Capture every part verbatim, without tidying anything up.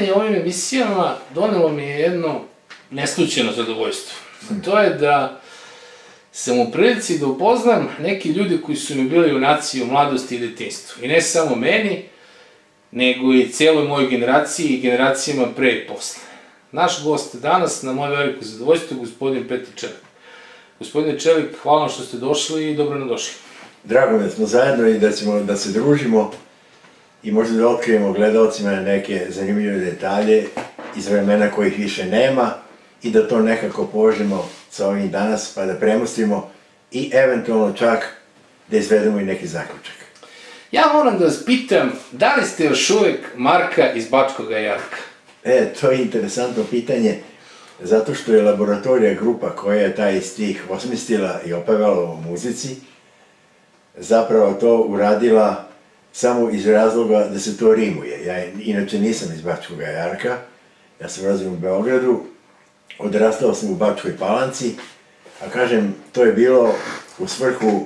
bavljenje ovim emisijama donelo mi je jedno neslućeno zadovoljstvo. To je da sam u prilici da upoznam neki ljudi koji su mi bili junaci u mladosti i detinjstvu. I ne samo meni, nego i cijeloj mojoj generaciji i generacijama pre i posle. Naš gost danas, na moje veliko zadovoljstvo, je gospodin Petar Čelik. Gospodine Čelik, hvala vam što ste došli i dobro nam došli. Drago mi da smo zajedno i da ćemo da se družimo i možda da otkrijemo gledalcima neke zanimljive detalje iz vremena kojih više nema i da to nekako povežemo sa ovim danas pa da premostimo i eventualno čak da izvedemo i neki zaključak. Ja moram da vas pitam, da li ste još uvek Marka iz Bačkog Jarka? E, to je interesantno pitanje, zato što je Laboratorija grupa koja je taj stih osmislila i opevala u muzici, zapravo to uradila samo iz razloga da se to rimuje. Ja inače nisam iz Bačkog Jarka, ja sam rođen u Beogradu, odrastao sam u Bačkoj Palanci, a kažem, to je bilo u svrhu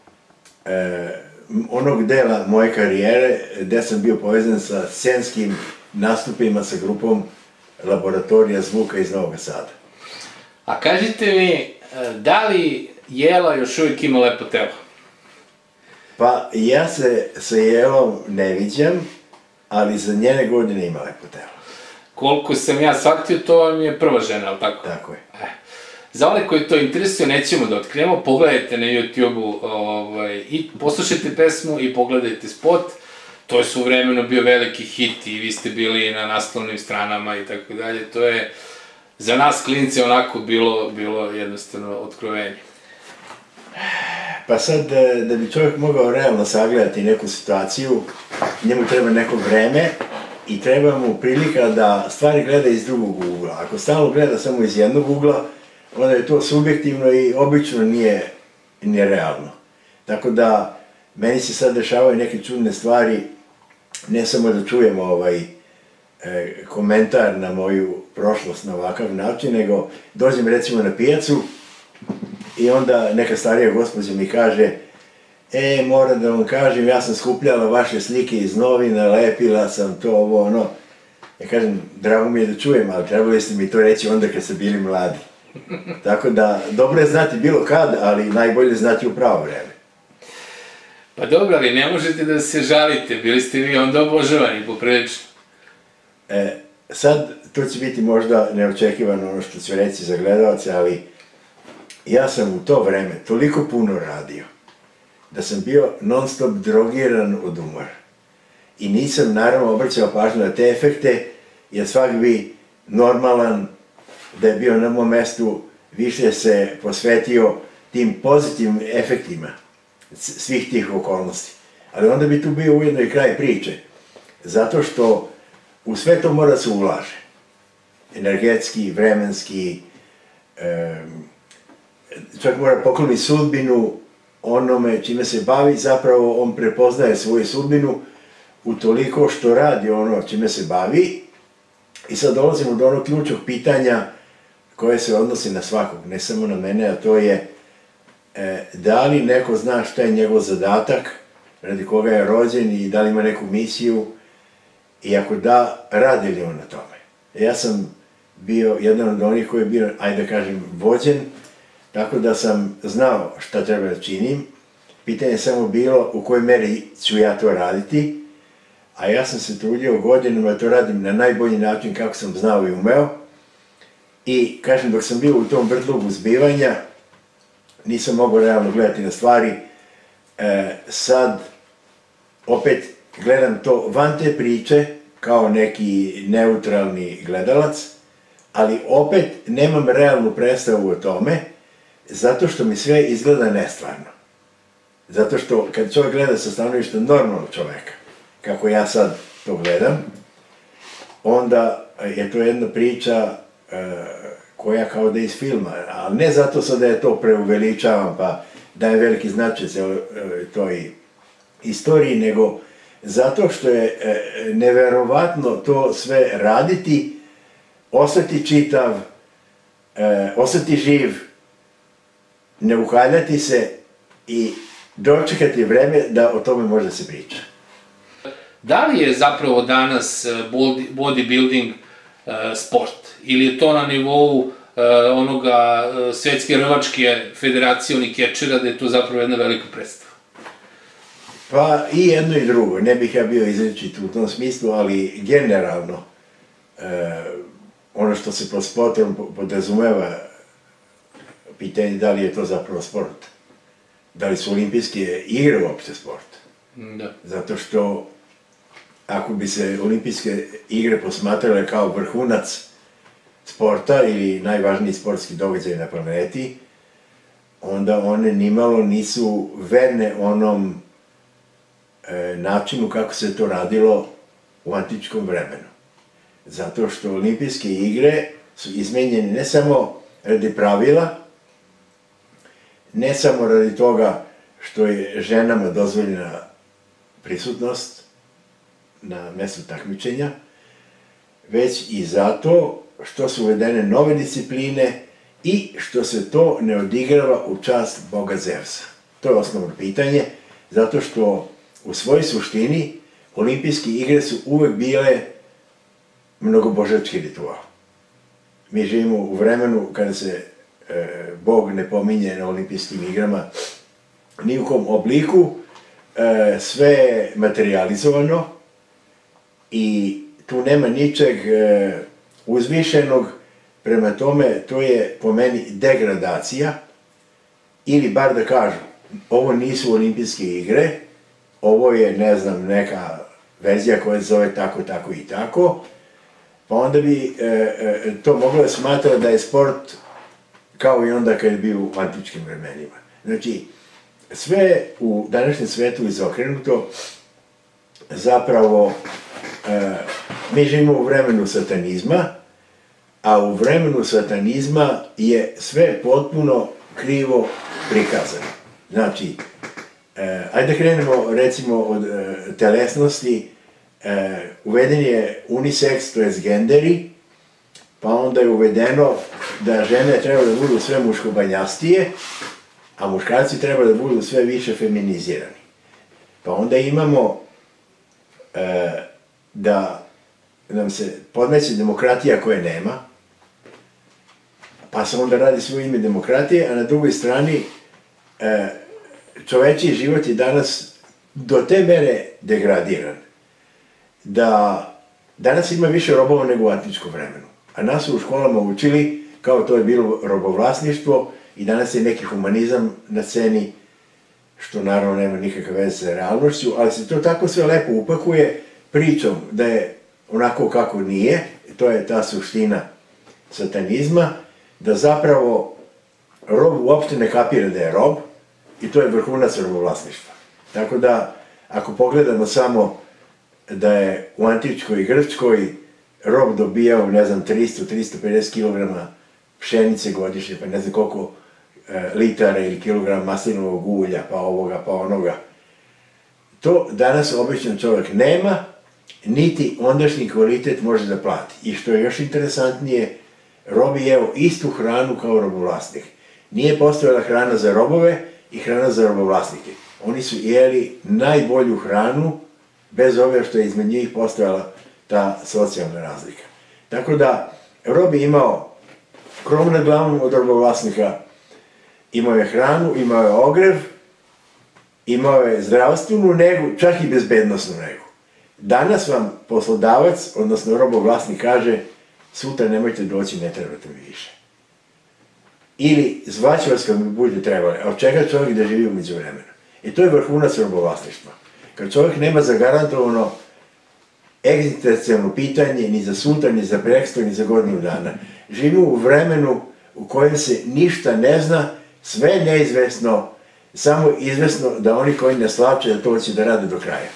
onog dela moje karijere gde sam bio povezan sa scenskim nastupima sa grupom Laboratorija zvuka iz Novog Sada. A kažite mi, da li Jela još uvijek ima lepo telo? Pa ja se sa Jelom ne viđam, ali za njene godine ima lepo telo. Koliko sam ja shvatio, to vam je prva žena, ali tako? Tako je. Za one koji to interesuje, nećemo da otkrijemo, pogledajte na YouTube-u i poslušajte pesmu i pogledajte spot. To je su vremeno bio veliki hit i vi ste bili na naslovnim stranama i tako dalje. To je za nas klince onako bilo jednostavno otkrovenje. Pa sad, da bi čovjek mogao realno sagledati neku situaciju, njemu treba neko vreme i treba mu prilika da stvari gleda iz drugog ugla. Ako stalno gleda samo iz jednog ugla, onda je to subjektivno i obično nije realno. Tako da, meni se sad dešavaju neke čudne stvari, ne samo da čujem ovaj komentar na moju prošlost na ovakav način, nego dođem recimo na pijacu i onda neka starija gospođa mi kaže: e, moram da vam kažem, ja sam skupljala vaše slike iz novina, lepila sam to, ovo, ono. Ja kažem, drago mi je da čujem, ali trebali ste mi to reći onda kad ste bili mladi. Tako da, dobro je znati bilo kad, ali najbolje znati u pravo vreme. Pa dobro, ali ne možete da se žalite, bili ste vi onda obožavani poprilično. E, sad, to će biti možda neočekivano ono što ću reći za gledalce, ali ja sam u to vreme toliko puno radio da sam bio non stop drogiran od umora. I nisam naravno obraćao pažnju na te efekte, jer svak bi normalan da je bio na mom mestu više se posvetio tim pozitivnim efektima svih tih okolnosti. Ali onda bi tu bio ujedno i kraj priče, zato što u sve to mora se ulaže. Energetski, vremenski, čovjek mora pokloniti sudbinu onome čime se bavi, zapravo on prepoznaje svoju sudbinu utoliko što radi ono čime se bavi. I sad dolazimo do onog ključnog pitanja koje se odnosi na svakog, ne samo na mene, a to je da li neko zna šta je njegov zadatak, radi koga je rođen i da li ima neku misiju i ako da, radi li on na tome. Ja sam bio jedan od onih koji je bio, ajde da kažem, vođen, tako da sam znao šta treba da činim. Pitanje je samo bilo u kojoj meri ću ja to raditi, a ja sam se trudio godinama da to radim na najbolji način kako sam znao i umeo. I, kažem, dok sam bio u tom vrtlogu zbivanja, nisam mogao realno gledati na stvari. Sad, opet, gledam to van te priče, kao neki neutralni gledalac, ali opet nemam realnu predstavu o tome, zato što mi sve izgleda nestvarno. Zato što kad čovjek gleda sa stanovišta normalnog čoveka, kako ja sad to gledam, onda je to jedna priča koja kao da je iz filma, ali ne zato sad da je to preuveličavam pa dajem veliki značaj toj istoriji, nego zato što je neverovatno to sve raditi, ostati čitav, ostati živ, ne uhaljati se i dočekati vreme da o tome može se priča. Da li je zapravo danas bodybuilding sport? Ili je to na nivou onoga svetske rvačke federacije, onih kečera, da je to zapravo jedna velika predstava? Pa i jedno i drugo, ne bih ja bio izričit u tom smislu, ali generalno ono što se pod sportom podrazumeva, pitanje da li je to zapravo sport. Da li su olimpijske igre uopšte sport? Da. Zato što ako bi se olimpijske igre posmatrale kao vrhunac sporta ili najvažniji sportski događaj na planeti, onda one nimalo nisu verne onom načinu kako se to radilo u antičkom vremenu. Zato što olimpijske igre su izmenjene ne samo radi pravila, ne samo radi toga što je ženama dozvoljena prisutnost na mestu takmičenja, već i zato što su uvedene nove discipline i što se to ne odigrava u čast boga Zevsa. To je osnovno pitanje, zato što u svojoj suštini olimpijske igre su uvek bile mnogobožački ritual. Mi živimo u vremenu kada se Bog ne pominje na olimpijskim igrama ni u kom obliku, sve je materializovano i tu nema ničeg uzvišenog, prema tome to je po meni degradacija, ili bar da kažu, ovo nisu olimpijske igre, ovo je, ne znam, neka verzija koja se zove tako, tako i tako, pa onda bi to moglo da smatra da je sport kao i onda kad je bio u antičkim vremenima. Znači, sve u današnjem svetu izokrenuto, zapravo mi živimo u vremenu satanizma, a u vremenu satanizma je sve potpuno krivo prikazano. Znači, ajde da krenemo recimo od telesnosti, uveden je unisex, to je genderi, pa onda je uvedeno da žene treba da budu sve muškobanjastije, a muškarci treba da budu sve više feminizirani. Pa onda imamo da nam se podmeće demokratija koje nema, pa se onda radi sve u ime demokratije, a na drugoj strani čovečiji život je danas do te mere degradiran, da danas ima više robova nego u antičkom vremenu. A nas su u školama učili kao to je bilo robovlasništvo i danas je neki humanizam na sceni, što naravno nema nikakve veze sa realnošću, ali se to tako sve lepo upakuje pričom da je onako kako nije, to je ta suština satanizma, da zapravo rob uopšte ne kapira da je rob i to je vrhunac robovlasništva. Tako da, ako pogledamo samo da je u antičkoj Grčkoj rob dobijao, ne znam, tristo do tristo pedeset kilograma pšenice godišnje, pa ne znam koliko litara ili kilogram maslinovog ulja, pa ovoga, pa onoga. To danas običan čovjek nema, niti ondašnji kvalitet može da plati. I što je još interesantnije, rob je jeo istu hranu kao robovlasnik. Nije postojala hrana za robove i hrana za robovlasnike. Oni su jeli najbolju hranu, bez obzira što je između njih postojala ta socijalna razlika. Tako da, rob je imao krov nad glavom od robovlasnika, imao je hranu, imao je ogrev, imao je zdravstvenu negu, čak i bezbednosnu negu. Danas vam poslodavac, odnosno robovlasnik kaže, sutra nemojte doći, ne trebate mi više. Ili zvaću vas kad mi budete trebali, a od čega čovjek da živi umeđu vremena. I to je vrhunac robovlasništva. Kad čovjek nema zagarantovano egzistencijalno pitanje ni za sutra, ni za preksto, ni za godinu dana. Živimo u vremenu u kojem se ništa ne zna, sve je neizvesno, samo izvesno da oni koji ne slače da to će da rade do kraja.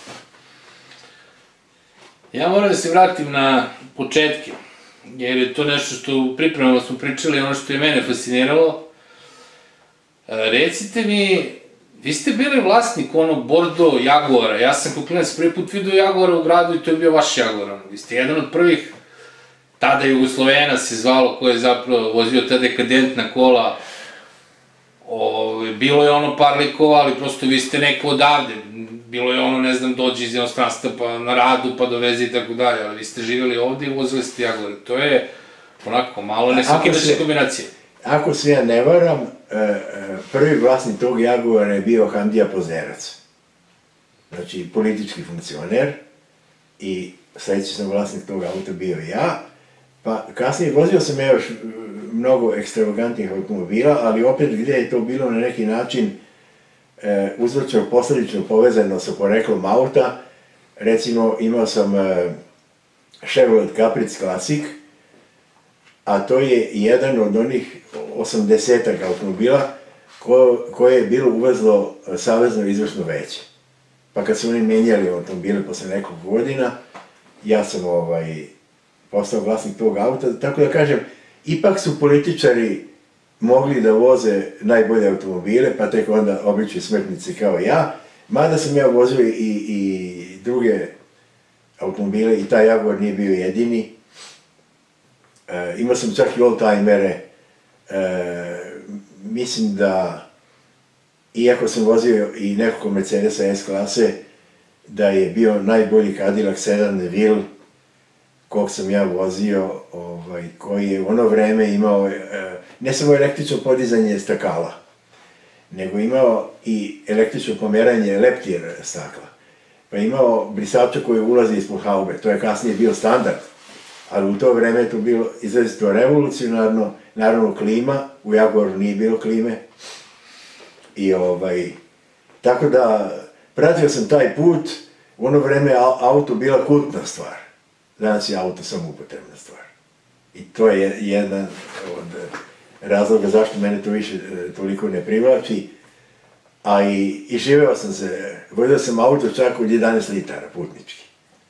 Ja moram da se vratim na početke, jer je to nešto što u pripremama smo pričali, ono što je mene fasciniralo. Recite mi, vi ste bili vlasnik onog Bordeaux Jaguara, ja sam kao klinac prvi put vidio Jaguara u gradu i to je bio vaš Jaguar. Vi ste jedan od prvih, tada Jugoslovena se zvalo, ko je zapravo vozio ta dekadentna kola. Bilo je ono par likova, ali prosto vi ste neko odavde. bilo je ono, ne znam, dođi iz jednostranstva pa na radu, pa dovezi i tako dalje, ali vi ste živjeli ovde i vozili ste Jaguar. To je onako malo nesvakidašnja kombinacija. Ako se ja ne varam, prvi vlasnik tog Jaguara je bio Hamdija Pozerac. Znači, politički funkcioner i sledeći sam vlasnik tog auta bio ja. Pa kasnije vozio sam ja još mnogo ekstravagantnih automobila, ali opet gde je to bilo na neki način uzročno posledično povezano sa poreklom auta. Recimo, imao sam Chevrolet Caprice Classic, a to je jedan od onih osamdesetak automobila koje je bilo uvezlo Savezno izvršno veće. Pa kad su oni menjali automobile posle nekog godina, ja sam postao vlasnik tog auta. Tako da kažem, ipak su političari mogli da voze najbolje automobile, pa tek onda obični smrtnici kao ja. Mada sam ja vozio i druge automobile i taj Jaguar nije bio jedini. Imao sam čak i oldtimere. Mislim da, iako sam vozio i nekoliko Mercedesa S klase, da je bio najbolji Cadillac Sedan DeVille kog sam ja vozio, koji je u ono vreme imao ne samo električno podizanje stakala, nego imao i električno pomeranje leptir stakla. Pa imao brisača koji ulazi ispod haube, to je kasnije bio standard, ali u to vreme je to bilo izrazito revolucionarno, naravno klima, u Jaguaru nije bilo klime. I ovaj, tako da, pratio sam taj put, u ono vreme auto bila kultna stvar, danas je auto samo upotrebna stvar. I to je jedan od razloga zašto mene to više toliko ne privlači, a i živeo sam se, vozio sam auto čak od jedanaest litara putnički.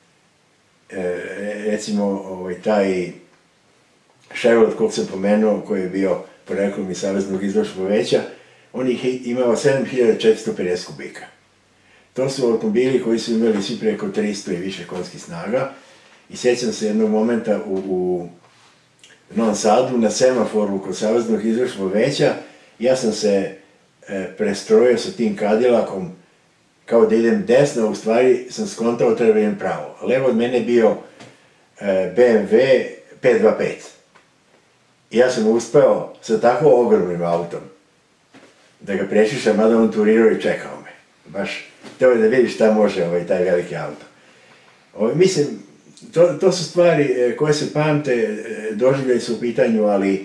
Recimo, taj Chevrolet kog sam pomenuo, koji je bio poreklom iz Saveznog izvršnog veća, on je imao sedam hiljada četiristo pedeset kubika. To su automobili koji su imali svi preko tristo i više konjskih snaga i sjećam se jednog momenta u Novom Sadu, na semaforu kod Saveznog izvršnog veća, ja sam se prestrojio sa tim Cadillacom kao da idem desno, a u stvari sam skontao treba idem pravo. Levo od mene je bio B M W pet dva pet. I ja sam uspeo sa tako ogromnim autom da ga prešišam, mada on turirao i čekao me. Baš, teo je da vidiš šta može taj veliki auto. Mislim, to su stvari koje se pamte, doživljaj su u pitanju, ali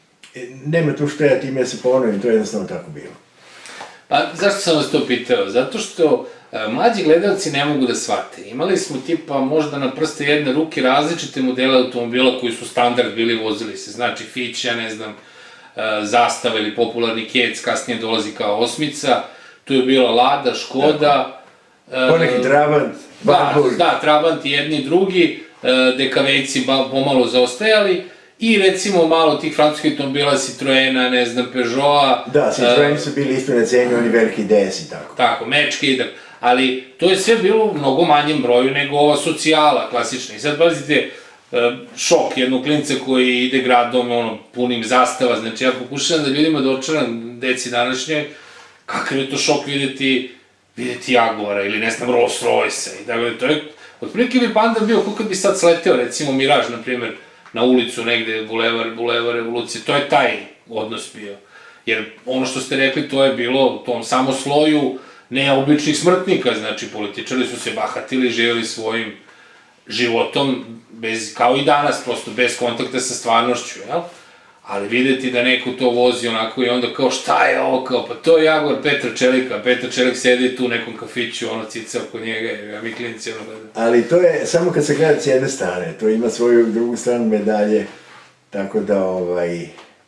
nema tu što ja time se ponovim, to je jednostavno tako bilo. Pa, zašto sam vas to pitao? Zato što mlađi gledalci ne mogu da shvate. Imali smo tipa možda na prste jedne ruke različite modele automobila koji su standard bili, vozili se. Znači, Fić, ja ne znam, Zastava ili popularni Kec, kasnije dolazi kao osmica. Tu je bila Lada, Škoda. Poneki Trabant, Warburg. Da, Trabant i jedni i drugi, dekavejci pomalo zaostajali. I recimo malo tih francuskih automobila, Citroena, ne znam, Peugeota. Da, Citroeni su bili isto na ceni, oni veliki D S i tako. Tako, Mečke i tako. Ali to je sve bilo u mnogo manjem broju nego ova socijala klasična. I sad pazite, šok jednog klinca koji ide gradom, ono, punim Zastava. Znači ja pokušavam da ljudima dočaram, deci današnje, kakav je to šok videti, videti Jaguara ili ne znam, Rolls Royce. I tako da to je, otprilike bi pandan bio kako bi sad sleteo, recimo Miraž, na primjer, na ulicu negde, bulevar, bulevar Revolucije, to je taj odnos bio. Jer ono što ste rekli, to je bilo u tom samo sloju neobičnih smrtnika, znači političari su se bahatili, živjeli svojim životom, kao i danas, prosto bez kontakta sa stvarnošću, jel? Ali videti da neko to vozi onako i onda kao šta je ovo, kao pa to je Jaguar Petra Čelika, Petar Čelik sedi tu u nekom kafiću, ono cica oko njega, a mi klinici ono gledamo. Ali to je samo kad se gleda s jedne strane, to ima svoju drugu stranu medalje, tako da ovaj,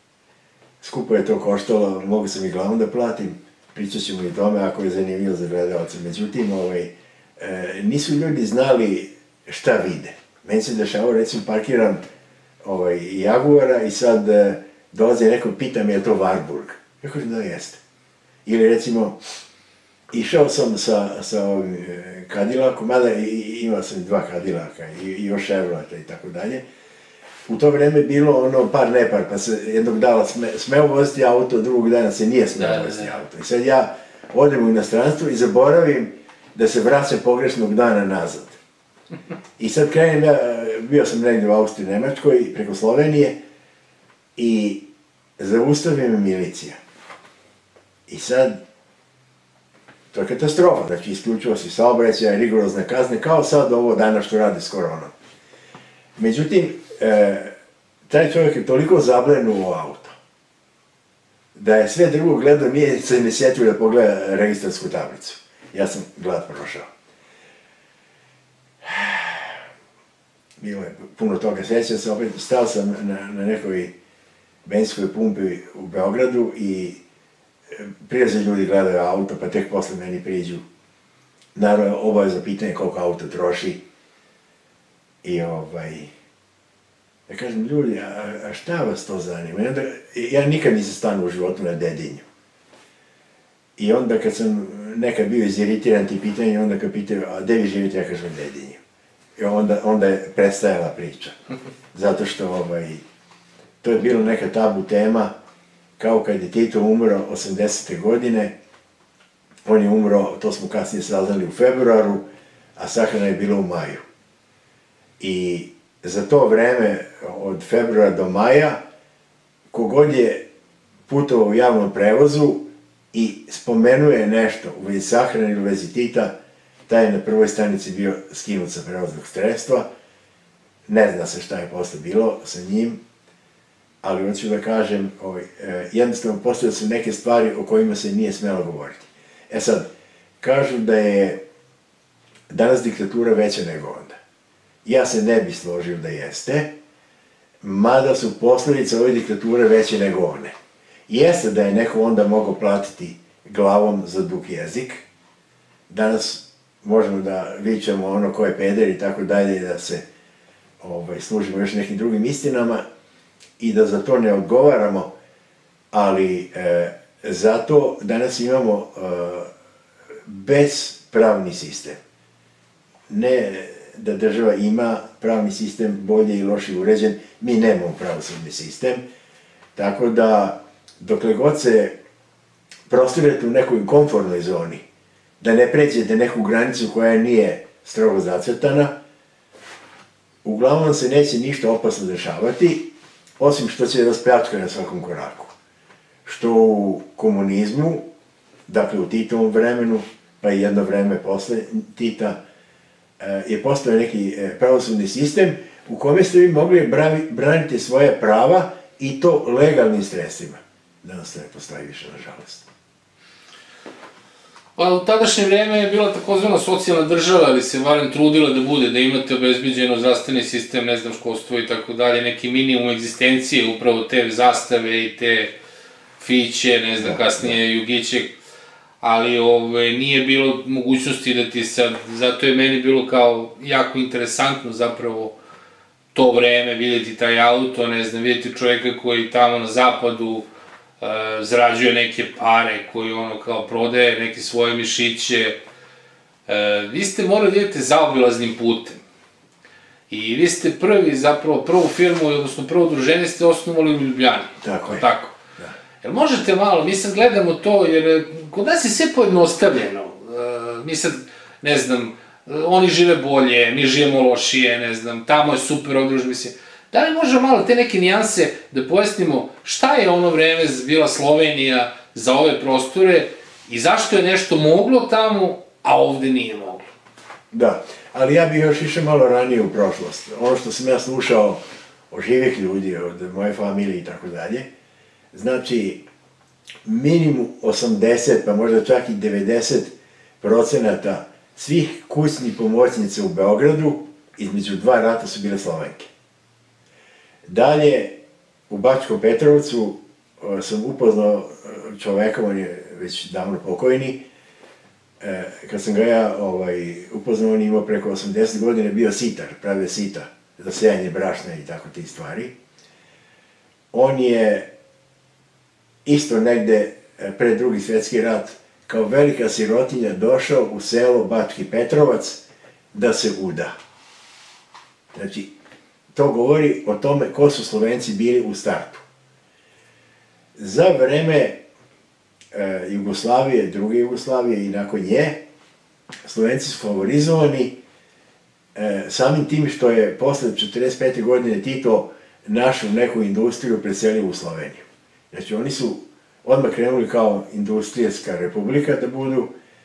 skupo je to koštalo, mogu sam i glavom da platim, pričat ćemo i tome ako je zanimljivo za gledalce. Međutim, ovaj, nisu ljudi znali šta vide. Meni se dešavao, recimo, parkiram Jaguara i sad dolazi neko i pita me je to Warburg. Ja kažem da jeste. Ili recimo, išao sam sa ovim Cadillacom, mada imao sam dva Cadillaca i još Chevroleta i tako dalje. U to vreme je bilo ono par nepar, pa se jednog dana smeo voziti auto, drugog dana se nije smeo voziti auto. I sad ja odem u inostranstvo i zaboravim da se vraćam pogrešnog dana nazad. I sad krenem, ja, bio sam negdje u Austriji, Nemačkoj, preko Slovenije, i zaustavi me milicija. I sad, to je katastrofa, znači isključivo si saobraćaj, rigorozne kazne, kao sad ovo danas što radi s koronom. Međutim, e, taj čovjek je toliko zablenuo auto, da je sve drugo gledao, nije se ne sjetio da pogleda registarsku tablicu. Ja sam glad prošao. Bilo je puno toga, sjećam se, opet stao sam na, na nekoj benzinskoj pumpi u Beogradu i prilaze ljudi gledaju auto, pa tek posle meni priđu. Naravno, obaveza pitanje koliko auto troši. I ovaj... Ja kažem, ljudi, a, a šta vas to zanima? I onda, ja nikad nisam stanu u životu na Dedinju. I onda kad sam nekad bio iziritiran ti pitanje, onda kad pitaju, a gde vi živite, ja kažem Dedinju. I onda, onda je prestajala priča. Zato što, ovaj, to je bilo neka tabu tema, kao kad je Tito umro osamdesete godine, on je umro, to smo kasnije saznali u februaru, a sahrana je bila u maju. I za to vreme, od februara do maja, kogod je putovao u javnom prevozu i spomenuje nešto u vezi sahrane ili u vezi Tita, taj je na prvoj stanici bio skinut sa prevoznog sredstva. Ne zna se šta je posle bilo sa njim, ali hoću da kažem, ovaj, jednostavno postoje su neke stvari o kojima se nije smjelo govoriti. E sad, kažu da je danas diktatura veća nego onda. Ja se ne bi složio da jeste, mada su posljedice ove diktature veće nego one. Jeste da je neko onda mogao platiti glavom za dug jezik, danas možemo da vičemo ono ko je peder i tako dalje, da se ovaj, služimo još nekim drugim istinama i da za to ne odgovaramo, ali e, zato danas imamo e, bezpravni sistem. Ne da država ima pravni sistem bolje i loše uređen, mi nemamo pravosudni sistem, tako da dokle god se prostirate u nekoj komfortnoj zoni, da ne pređete neku granicu koja nije strogo zacrtana, uglavnom se neće ništa opasno dešavati, osim što će raspljačka na svakom koraku. Što u komunizmu, dakle u Titovom vremenu, pa i jedno vreme posle Tita, je postao neki pravosudni sistem u kome ste vi mogli braniti svoje prava i to legalnim sredstvima. Danas to ne postoji više, nažalost. Pa u tadašnje vreme je bila takozvana socijalna država, ali se barem trudila da bude, da imate obezbeđeno zdravstveni sistem, ne znam, školstvo i tako dalje, neki minimum egzistencije, upravo te zastave i te fiće, ne znam, kasnije jugiće, ali ove, nije bilo mogućnosti da ti sad, zato je meni bilo kao jako interesantno zapravo to vreme, vidjeti taj auto, ne znam, vidjeti čovjeka koji tamo na zapadu e, zarađuje neke pare, koji ono kao prodaje neke svoje mišiće. E, vi ste morali da idete zaobilaznim putem. I vi ste prvi, zapravo, prvu firmu, odnosno prvo udruženje ste osnovali u Ljubljani. Tako je. Tako. Jel možete malo, mi sad gledamo to, jer kod nas je sve pojednostavljeno. Mi sad, ne znam, oni žive bolje, mi živimo lošije, ne znam, tamo je super odruž, mislim. Da li možemo malo te neke nijanse da pojasnimo šta je ono vreme bila Slovenija za ove prostore i zašto je nešto moglo tamo, a ovde nije moglo? Da, ali ja bih još išao malo ranije u prošlost. Ono što sam ja slušao od živih ljudi, od moje familije i tako dalje, znači, minimum osamdeset, pa možda čak i devedeset procenata svih kućnih pomoćnica u Beogradu između dva rata su bile Slovenke. Dalje, u Bačkom Petrovcu sam upoznao čoveka, on je već davno pokojni, kad sam ga ja upoznao, on je imao preko osamdeset godina, bio sitar, pravio sita za sejanje brašna i tako ti stvari. On je isto negde pred drugi svjetski rat, kao velika sirotinja došao u selo Bački Petrovac da se uda. Znači, to govori o tome ko su Slovenci bili u startu. Za vreme Jugoslavije, druge Jugoslavije i nakon nje, Slovenci su favorizovani e, samim tim što je posle četrdeset pete godine Tito našu neku industriju preselio u Sloveniju. Znači oni su odmah krenuli kao industrijska republika da budu,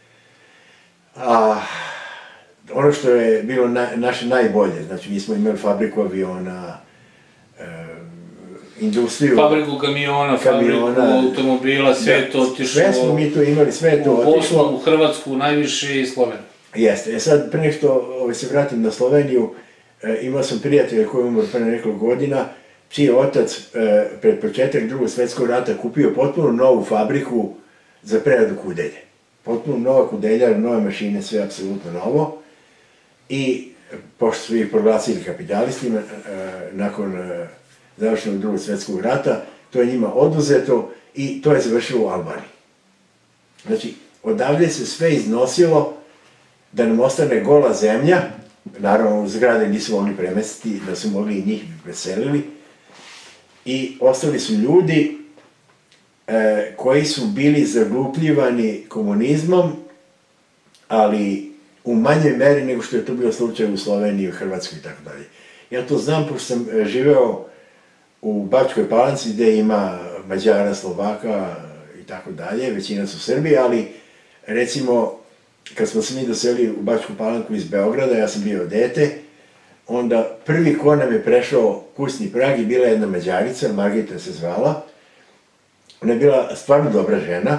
a ono što je bilo na, naše najbolje, znači mi smo imali fabriku aviona, e, industriju... Fabriku kamiona, kamiona fabriku automobila, sve da, to otišlo... Sve smo mi to imali, sve to otišlo... U Bosnu, u Hrvatsku, najviše i Sloveniju. Jeste. E sad, pre nego što ovaj, se vratim na Sloveniju, e, imao sam prijatelja koji je umro pre nekoliko godina, čiji je otac e, pred početak drugog svetskog rata kupio potpuno novu fabriku za preradu kudelje. Potpuno nova kudelja, nove mašine, sve apsolutno novo. I, pošto su ih proglasili kapitalistima, e, nakon e, završenog drugog svetskog rata, to je njima oduzeto i to je završilo u Albaniji. Znači, odavde se sve iznosilo da nam ostane gola zemlja, naravno zgrade nisu mogli premestiti, da su mogli i njih preselili, i ostali su ljudi e, koji su bili zaglupljivani komunizmom, ali u manjoj meri nego što je to bio slučaj u Sloveniji, u Hrvatskoj i tako dalje. Ja to znam pošto sam živeo u Bačkoj Palanci gde ima Mađara, Slovaka i tako dalje, većina su Srbi, ali recimo kad smo se mi doselili u Bačku Palanku iz Beograda, ja sam bio dete, onda prvi ko nam je prešao kućni prag je bila jedna Mađarica, Margita se zvala. Ona je bila stvarno dobra žena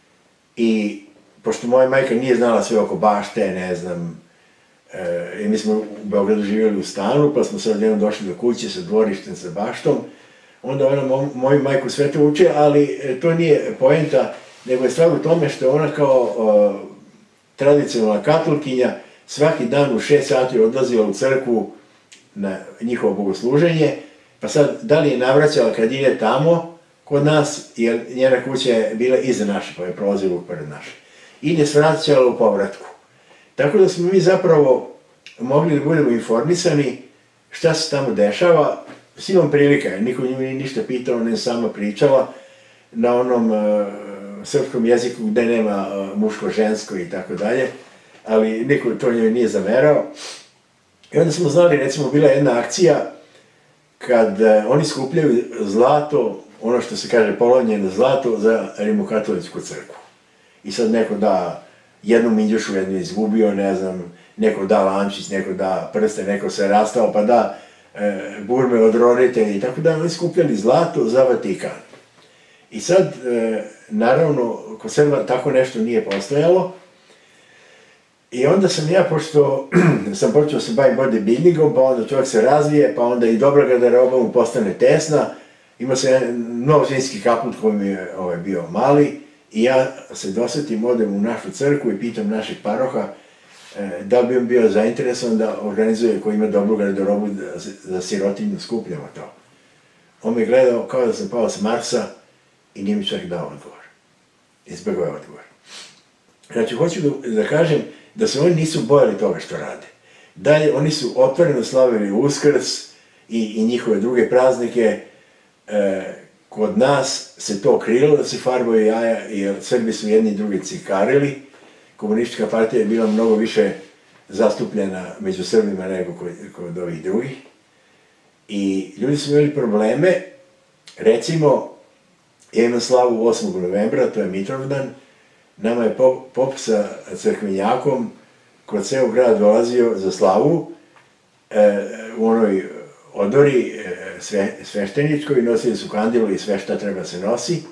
i pošto moja majka nije znala sve oko bašte, ne znam, e, i mi smo u Beogradu živjeli u stanu, pa smo sad jednom došli do kuće sa dvorištem, sa baštom, onda ona mo, moju majku sve to uče, ali e, to nije poenta, nego je stvar u tome što je ona kao o, tradicionalna katolkinja svaki dan u šest sati odlazila u crkvu na njihovo bogosluženje, pa sad da li je navraćala kad ide tamo kod nas, jer njena kuća je bila iza naše, pa je prolazila pored naše. I ne svraćala u povratku. Tako da smo mi zapravo mogli da budemo informisani šta se tamo dešava, silom prilika, jer niko nju nije ništa pitao, ne sama pričala na onom uh, srpskom jeziku gde nema uh, muško, žensko i tako dalje, ali niko to njoj nije zamerao. I onda smo znali, recimo, bila jedna akcija kad uh, oni skupljaju zlato, ono što se kaže polovnjeno zlato, za Rimokatoličku crkvu. I sad neko da jednu minđušu, jednu izgubio, ne znam, neko da lančić, neko da prste, neko se rastao, pa da e, burme od roditelja i tako da, oni skupljali zlato za Vatikan. I sad, e, naravno, kod Srba tako nešto nije postojalo. I onda sam ja, pošto sam počeo se baviti bodybuildingom, pa onda čovjek se razvije, pa onda i dobra garderoba mu postane tesna. Imao sam jedan novozinski kaput koji mi je ovaj, bio mali i ja se dosetim, odem u našu crkvu i pitam našeg paroha e, da li bi on bio zainteresovan da organizuje, koji ima dobru garderobu, da za sirotinju skupljamo to. On me gledao kao da sam pao s Marsa i nije mi čak dao odgovor. Izbegao je odgovor. Znači, hoću da, da kažem da se oni nisu bojali toga što rade. Dalje, oni su otvoreno slavili Uskrs i, i njihove druge praznike. E, kod nas se to krilo da se farbaju jaja, jer Srbi su jedni i drugi cikarili. Komunistička partija je bila mnogo više zastupljena među Srbima nego kod, kod ovih drugih. I ljudi su imali probleme. Recimo, ja imam slavu osmog novembra, to je Mitrovdan. Nama je pop, pop sa crkvenjakom kod ceo grad dolazio za slavu e, u onoj odori e, sve, svešteničkoj, nosili su kandilu i sve šta treba se nosi.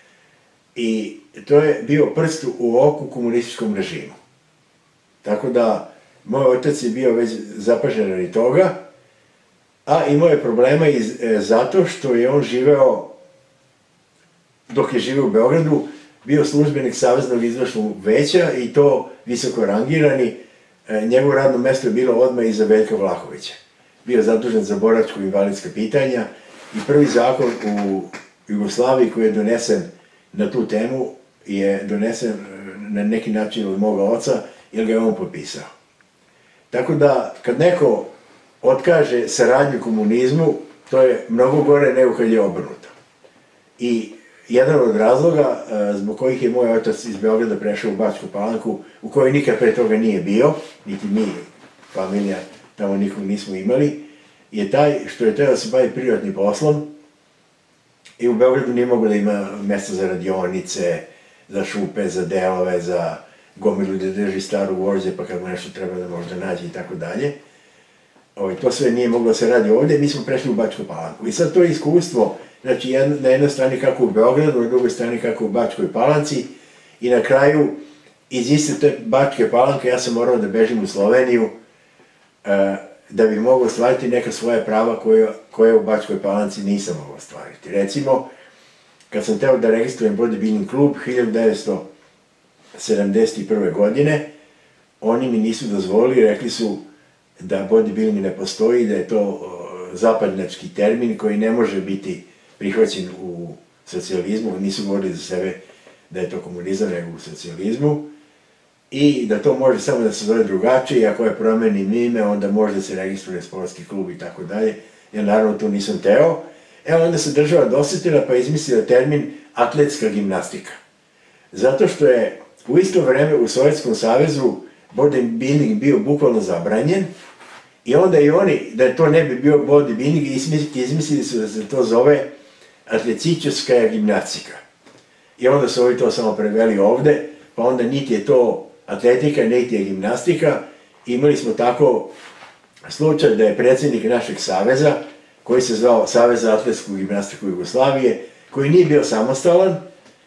I to je bio prst u oku komunističkom režimu. Tako da, moj otac je bio već zapažen radi toga, a imao je problema iz, e, zato što je on živeo, dok je živeo u Beogradu, bio službenik Saveznog izvršnog veća i to visoko rangirani. E, njegovo radno mesto je bilo odmah iza Veljka Vlahovića. Bio zadužen za boračko i invalidska pitanja i prvi zakon u Jugoslaviji koji je donesen na tu temu je donesen na neki način od moga oca, jer ga je on potpisao. Tako da, kad neko otkaže saradnju komunizmu, to je mnogo gore nego kad je obrnuto. I jedan od razloga zbog kojih je moj otac iz Beograda prešao u Bačku Palanku, u kojoj nikad pre toga nije bio, niti mi, familija, tamo nikog nismo imali, je taj što je trebao da se bavi privatnim poslom i u Beogradu nije mogo da ima mesta za radionice, za šupe, za delove, za gomilu da drži staru gvožđe, pa kad mu nešto treba da možda nađe i tako dalje. To sve nije moglo da se radi ovde, mi smo prešli u Bačku Palanku. I sad to iskustvo, znači na jednoj strani kako u Beogradu, na drugoj strani kako u Bačkoj Palanci i na kraju iz iste te Bačke Palanke ja sam morao da bežim u Sloveniju da bi mogao ostvariti neka svoja prava koje u Bačkoj Palanci nisam mogao ostvariti. Recimo, kad sam teo da registrujem bodybuilding klub hiljadu devetsto sedamdeset prve. godine, oni mi nisu dozvolili, rekli su da bodybuilding ne postoji, da je to zapadnjački termin koji ne može biti prihvaćen u socijalizmu, nisu govorili za sebe da je to komunizam nego u socijalizmu, i da to može samo da se zove drugačije, i ako je promenim ime, onda može da se registruje sportski klub i tako dalje. Ja naravno to nisam teo. Evo onda se država dosetila pa je izmislila termin atletska gimnastika. Zato što je u isto vreme u Sovjetskom savezu bodybuilding bio bukvalno zabranjen i onda i oni, da to ne bi bio bodybuilding, izmislili su da se to zove atletička gimnastika. I onda su ovi to samo preveli ovde, pa onda niti je to atletika, niti je gimnastika. Imali smo tako slučaj da je predsjednik našeg saveza, koji se zvao Savez za atletsku gimnastiku Jugoslavije, koji nije bio samostalan,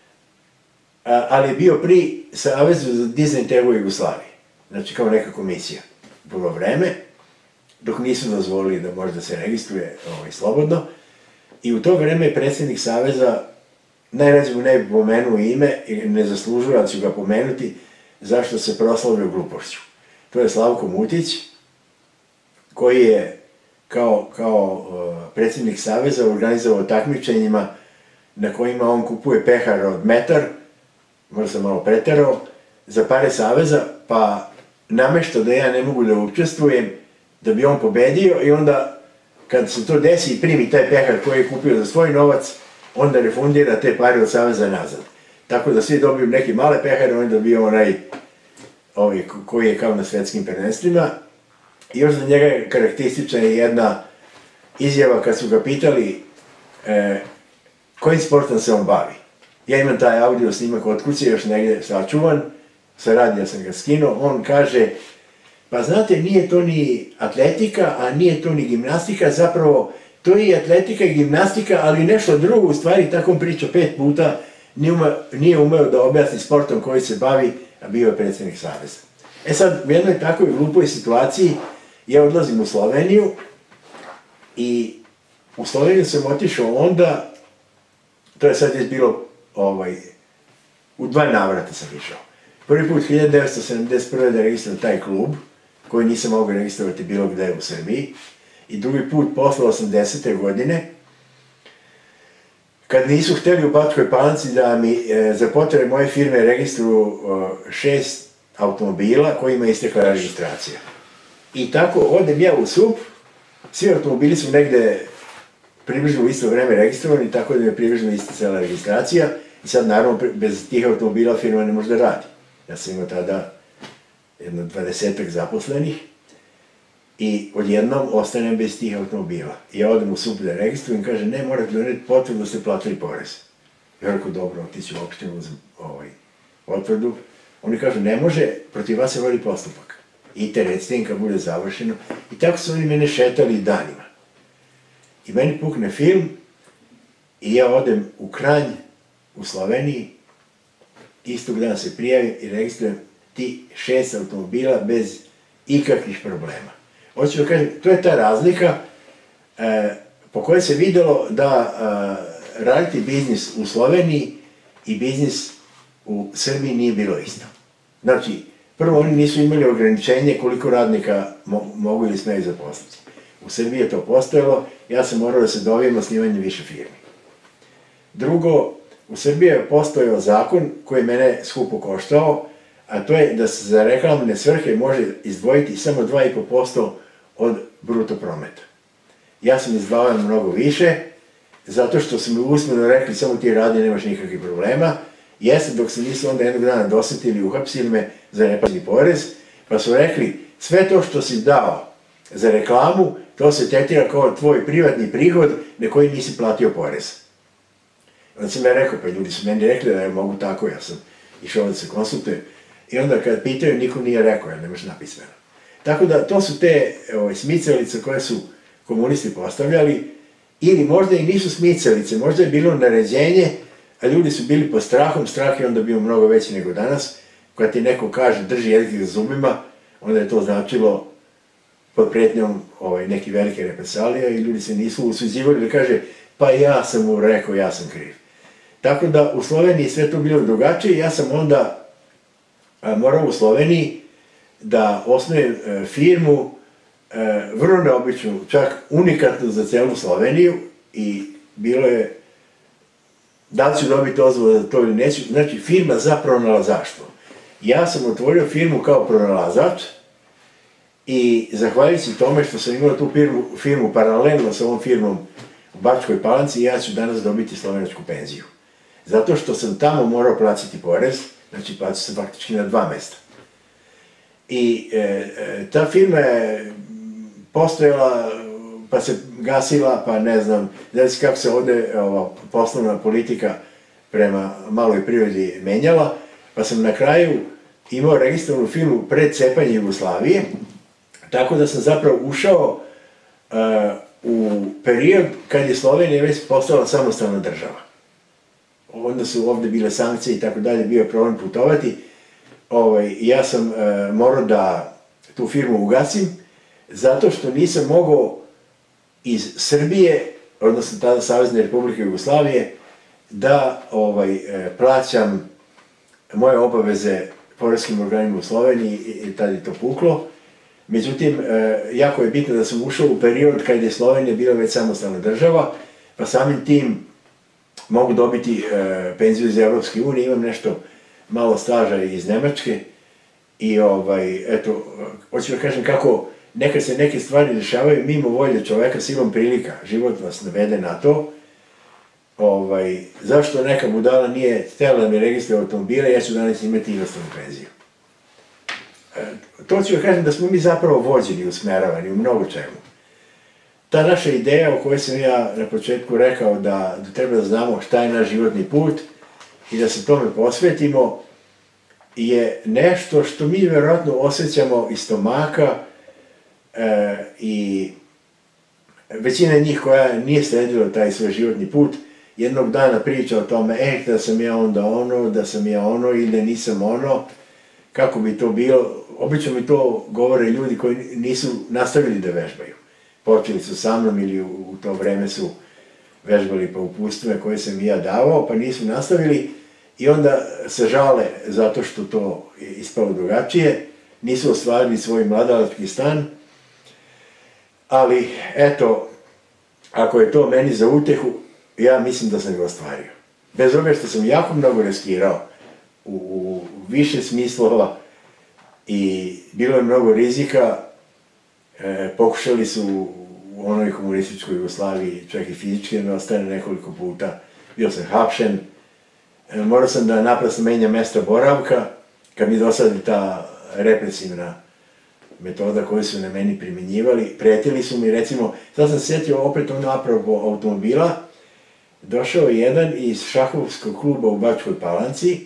ali je bio pri Savezu za dizanje tela Jugoslavije. Znači kao neka komisija. Bilo vreme, dok nisu dozvolili da može da se registruje slobodno. I u to vreme je predsjednik Saveza, najrađe mu ne bi pomenuo ime, ne zaslužuje, ali ću ga pomenuti, zašto se proslavio glupošću. To je Slavko Mutić, koji je kao predsjednik Saveza organizovao takmičenjima na kojima on kupuje pehar od metar, možda sam malo preterao, za pare Saveza, pa namešta da ja ne mogu da učestvujem, da bi on pobedio, i onda kad se to desi i primi taj pehar koji je kupio za svoj novac, onda refundira te pare od Saveza nazad. Tako da svi dobiju neke male pehare, on dobio onaj koji je kao na svetskim prvenstvima. I još za njega je karakteristična jedna izjava kad su ga pitali kojim sportom se on bavi. Ja imam taj audio snimak od kuće, još negdje sačuvan, sa radija sam ga skinuo, on kaže, pa znate, nije to ni atletika, a nije to ni gimnastika, zapravo to je i atletika i gimnastika, ali nešto drugo, u stvari, tako on priča pet puta, nije umeo da objasni sportom koji se bavi, a bio je predsjednik Saveza. E sad, u jednoj takvoj glupoj situaciji, ja odlazim u Sloveniju i u Sloveniju sam otišao onda, to je sad već bilo, u dva navrata sam išao. Prvi put hiljadu devetsto sedamdeset prve. da registrujem taj klub, koji nisam mogao registrovati bilo gde u Srbiji, i drugi put posle osamdesete. godine, kad nisu hteli u Bačkoj Palanci da mi za potrebe moje firme registruju šest automobila kojima je istekla registracija. I tako odem ja u S U P, svi automobili su negde približno u isto vreme registrovani, tako da je približno isticala registracija, i sad naravno bez tih automobila firma ne može da radi. Ja sam imao tada jedno dvadesetak zaposlenih i odjednom ostanem bez tih automobila. I ja odem u S U P da registrujem i kaže, ne, morate doneti potvrdu da ste platili porez. Ja rekao, dobro, otići u opštinu, uzem potvrdu. Oni kažu, ne može, protiv vas se vodi postupak. Idite, recite im kad bude završeno. I tako su oni mene šetali danima. I meni pukne film i ja odem u Kranj, u Sloveniji, istog dana se prijavim i registrujem ti šest automobila bez ikakvih problema. Hoću da kažem, to je ta razlika po kojoj se videlo da raditi biznis u Sloveniji i biznis u Srbiji nije bilo isto. Znači, prvo oni nisu imali ograničenje koliko radnika mogu ili smeju zaposliti. U Srbiji je to postojalo, ja sam morao da se dobijem osnivanje više firmi. Drugo, u Srbiji je postojao zakon koji mene skupo koštao, a to je da se za reklamne svrhe može izdvojiti samo dva i po posto od bruto prometa. Ja sam izdvajao mnogo više, zato što su mi usmeno rekli samo ti radi, nemaš nikakvih problema. Jeste, dok se nisu onda jednog dana dosetili i uhapsili me za neplaćeni porez, pa su rekli, sve to što si dao za reklamu, to se tretira kao tvoj privatni prihod na koji nisi platio porez. Onda sam ja rekao, pa ljudi su meni rekli da ja mogu tako, ja sam išao da se konsultujem. I onda kad pitaju, niko nije rekao, ja nemaš napismeno. Tako da, to su te ovaj, smicalice koje su komunisti postavljali, ili možda i nisu smicalice, možda je bilo naređenje, a ljudi su bili pod strahom, strah je onda bio mnogo veći nego danas. Kada ti neko kaže drži jezik za zubima, onda je to značilo pod pretnjom ovaj, neke velike represalije i ljudi se nisu usuđivali da kaže pa ja sam mu rekao, ja sam kriv. Tako da u Sloveniji sve to bilo drugačije, ja sam onda a, morao u Sloveniji da osnujem e, firmu e, vrlo neobičnu, čak unikatnu za celu Sloveniju i bilo je da li ću dobiti dozvolu za to ili neću, znači firma za pronalazaštvo. Ja sam otvorio firmu kao pronalazač i zahvaljujući tome što sam imao tu firmu, firmu paralelno sa ovom firmom u Bačkoj Palanci, ja ću danas dobiti slovenačku penziju. Zato što sam tamo morao plaćati porez, znači plaćao sam faktički na dva mesta. I e, e, ta firma je postojala, pa se gasila, pa ne znam, znači kako se ovde ova poslovna politika prema maloj privredi menjala, pa sam na kraju imao registrovanu firmu pred cepanje Jugoslavije, tako da sam zapravo ušao uh, u period kad je Slovenija već postala samostalna država. Onda su ovde bile sankcije i tako dalje, bio je problem putovati. Ovaj, ja sam uh, morao da tu firmu ugasim, zato što nisam mogao iz Srbije, odnosno tada Savezne Republike Jugoslavije, da ovaj, e, plaćam moje obaveze poreskim organima u Sloveniji i tada je to puklo. Međutim, e, jako je bitno da sam ušao u period kada je Slovenija bila već samostalna država, pa samim tim mogu dobiti e, penziju iz Evropske unije, imam nešto malo staža iz Nemačke i ovaj, eto, hoću da kažem kako nekad se neke stvari dešavaju mimo volje čoveka, silom prilika, život vas navede na to. Ovaj, zašto neka budala nije htjela da mi registruje automobile, ja ću danas imati inostranu penziju. E, to ću da kažem da smo mi zapravo vođeni, usmeravani u mnogo čemu. Ta naša ideja o kojoj sam ja na početku rekao da, da treba da znamo šta je naš životni put i da se tome posvetimo, je nešto što mi verovatno osjećamo iz stomaka e, i većina njih koja nije sledila taj svoj životni put, jednog dana priča o tome, eh, da sam ja onda ono, da sam ja ono ili da nisam ono, kako bi to bilo. Obično mi to govore ljudi koji nisu nastavili da vežbaju. Počeli su sa mnom ili u, u to vreme su vežbali pa upustva koje sam i ja davao, pa nisu nastavili i onda se žale zato što to je ispalo drugačije, nisu ostvarili svoj mladalački stan, ali eto, ako je to meni za utehu, ja mislim da sam ga ostvario. Bez obzira što sam jako mnogo riskirao u, u više smislova i bilo je mnogo rizika, e, pokušali su u onoj komunističkoj Jugoslaviji čak i fizički da me ostane nekoliko puta, bio sam hapšen, e, morao sam da naprasno menjam mesta boravka, kad mi dosadi ta represivna metoda koju su na meni primjenjivali, pretili su mi, recimo, sad sam se sjetio opet ono apropo automobila, došao je jedan iz šahovskog kluba u Bačkoj Palanci,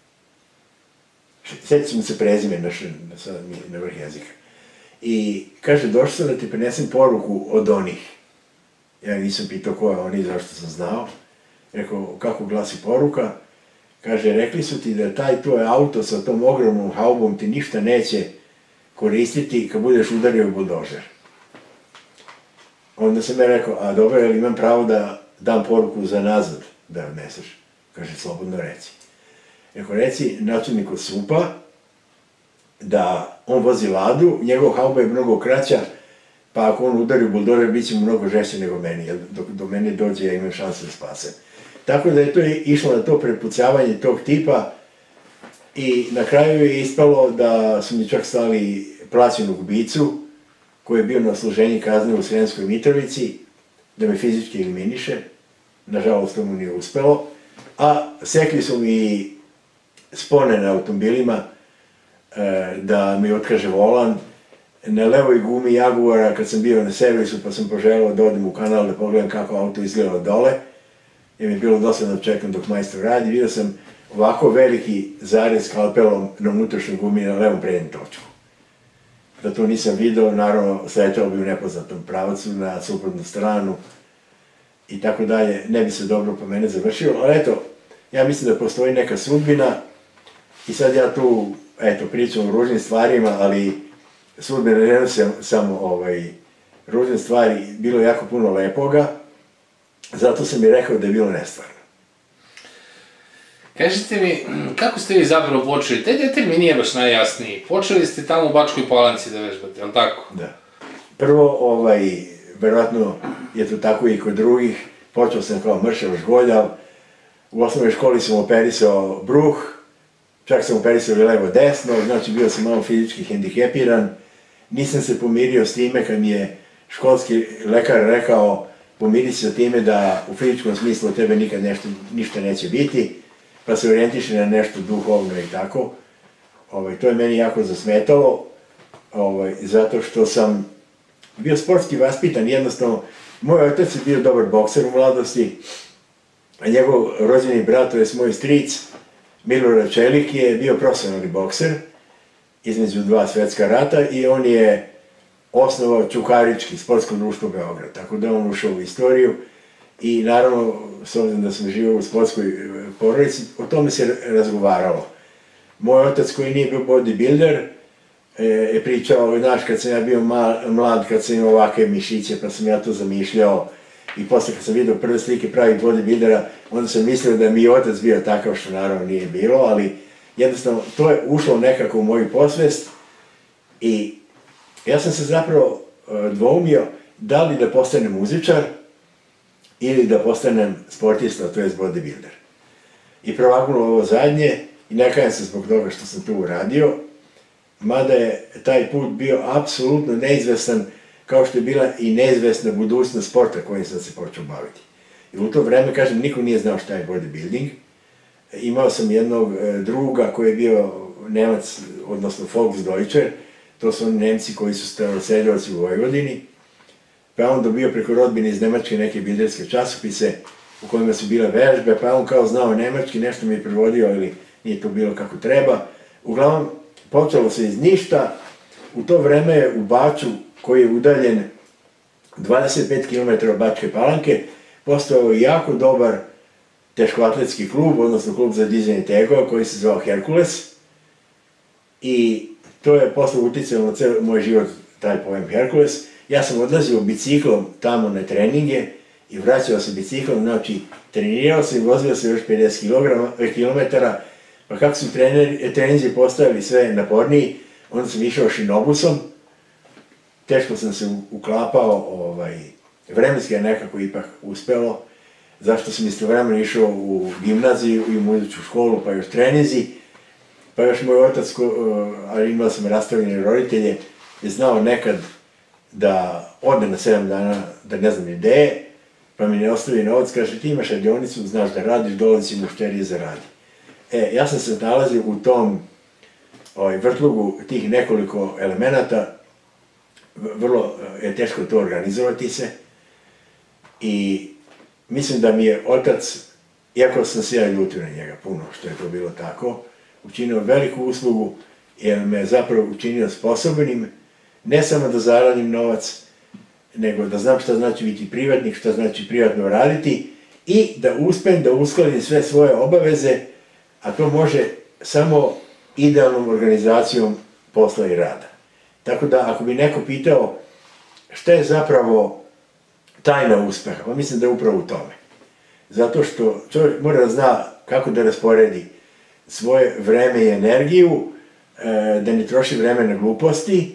sjetio sam se prezime, sad mi na vrh jezika, i kaže, došao sam da ti prinesem poruku od onih. Ja nisam pitao ko je oni, zašto sam znao. Rekao, kako glasi poruka? Kaže, rekli su ti da taj tvoj auto sa tom ogromnom haubom ti ništa neće koristiti kad budeš udario buldožer. Onda sam ja rekao, a dobro, jel imam pravo da dam poruku za nazad da odneseš? Kaže, slobodno reci. Rekao, reci načelniku S U P-a da on vozi Ladu, njegov hauba je mnogo kraća, pa ako on udari u buldožer, bit će mu mnogo žešće nego meni, jer dok do mene dođe ja imam šanse da spasem. Tako da je to išlo na to prepucavanje tog tipa i na kraju je ispalo da su mi čak stali plaćenog ubicu koji je bio na služenju kazne u Sremskoj Mitrovici, da me fizički eliminiše nažalost to mu nije uspelo, a sekli su mi spone na automobilima da mi otkaže volan. Na levoj gumi Jaguara, kad sam bio na servisu, pa sam poželao da odem u kanal da pogledam kako auto izgleda dole, jer mi je bilo dosadno da čekam dok majstor radi, vidio sam ovako veliki zarez skalpelom na unutrašnjoj gumi na levom prednjem točku. Da to nisam video, naravno sletao bi u nepoznatom pravacu na suprotnu stranu i tako dalje, ne bi se dobro po mene završilo, ali eto, ja mislim da postoji neka sudbina i sad ja tu, eto, pričam o ružnim stvarima, ali sudbina ne nosi samo ovaj, ružne stvari, bilo je jako puno lepoga, zato sam i rekao da je bilo nestvarno. Kažite mi, kako ste vi zapravo počeli? Taj detalj mi nije baš najjasniji. Počeli ste tamo u Bačkoj Palanci da vežbate, je li tako? Da. Prvo, ovaj, verovatno je to tako i kod drugih, počeo sam kao mršav žgoljav, u osnovnoj školi sam operisao bruh, čak sam operisao i levo desno, znači bio sam malo fizički hendikepiran, nisam se pomirio s time kad mi je školski lekar rekao pomiri se sa time da u fizičkom smislu od tebe nikad nešto, ništa neće biti, pa se orijentiše na nešto duhovno i tako. Ovaj, to je meni jako zasmetalo, ovaj, zato što sam bio sportski vaspitan, jednostavno, moj otac je bio dobar bokser u mladosti, a njegov rođeni brat, to je moj stric, Milorad Čelik, je bio profesionalni bokser između dva svetska rata i on je osnovao Čukarički sportsko društvo Beograd, tako da on ušao u istoriju i naravno, s obzirom da sam živio u sportskoj porodici, o tome se razgovaralo. Moj otac koji nije bio bodybuilder je pričao, znaš, kad sam ja bio mlad, kad sam imao ovakve mišiće, pa sam ja to zamišljao i posle kad sam vidio prve slike pravih bodybuildera, onda sam mislio da mi je otac bio takav, što naravno nije bilo, ali jednostavno to je ušlo nekako u moju posvest i ja sam se zapravo dvoumio da li da postanem muzičar ili da postanem sportista, to je bodybuilder. I provagnulo ovo zadnje i ne kajem se zbog toga što sam to uradio, mada je taj put bio apsolutno neizvestan, kao što je bila i neizvesna budućnost sporta kojim sam se počeo baviti. I u to vreme, kažem, niko nije znao šta je bodybuilding. Imao sam jednog druga koji je bio Nemac, odnosno Volksdeutscher, to su oni Nemci koji su staroseljoci u Vojvodini, pa on dobio preko rodbine iz Nemačke neke bilderske časopise u kojima su bile vežbe, pa on kao znao nemački, nešto mi je prevodio, ali nije to bilo kako treba. Uglavnom, počelo se iz ništa, u to vreme je u Baču, koji je udaljen dvadeset pet kilometara od Bačke Palanke, postao jako dobar teškoatletski klub, odnosno klub za dizanje tegova, koji se zvao Herkules. I to je posle uticalo na ceo moj život, taj pojem Herkules. Ja sam odlazio biciklom tamo na treninge i vraćao se biciklom, znači trenirao sam i vozio se još pedeset kilometara, pa kako su treninzi postavili sve naporniji, onda sam išao šinobusom, teško sam se uklapao, vremenski je nekako ipak uspelo, zašto sam istovremeno išao u gimnaziju i u muzičku školu, pa još treninzi, pa još moj otac, ali imao sam rastavljene roditelje, je znao nekad da ode na sedam dana, da ne znam gde je, pa mi ne ostavi novac, kaže ti imaš radionicu, znaš da radiš, dolazi si mušterije za radi. E, ja sam se nalazio u tom vrtlugu tih nekoliko elemenata, vrlo je teško to organizovati se i mislim da mi je otac, iako sam se ja ljutio na njega puno što je to bilo tako, učinio veliku uslugu jer me zapravo učinio sposobnim ne samo da zaradim novac, nego da znam šta znači biti privatnik, šta znači privatno raditi i da uspem da uskladim sve svoje obaveze, a to može samo idealnom organizacijom posla i rada. Tako da, ako bi neko pitao šta je zapravo tajna uspeha, pa mislim da je upravo u tome. Zato što čovjek mora da zna kako da rasporedi svoje vreme i energiju, da ne troši vreme na gluposti,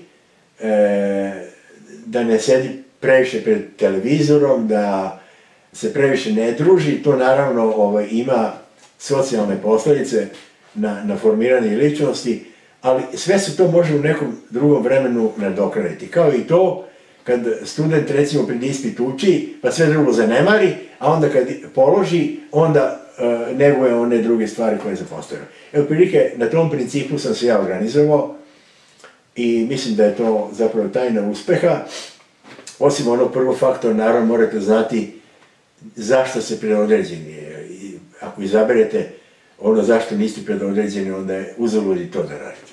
da ne sedi previše pred televizorom, da se previše ne druži, to naravno ima socijalne posledice na formiranje ličnosti, ali sve se to može u nekom drugom vremenu nadoknaditi. Kao i to, kad student recimo pred ispit uči, pa sve drugo zanemari, a onda kad položi, onda uh, neguje one druge stvari koje je zapostavio. Evo, prilike, na tom principu sam se ja organizovao i mislim da je to zapravo tajna uspeha. Osim onog prvog faktora, naravno morate znati zašto ste predodređeni. Ako izaberete ono zašto niste predodređeni, onda je uzaludi to da radite.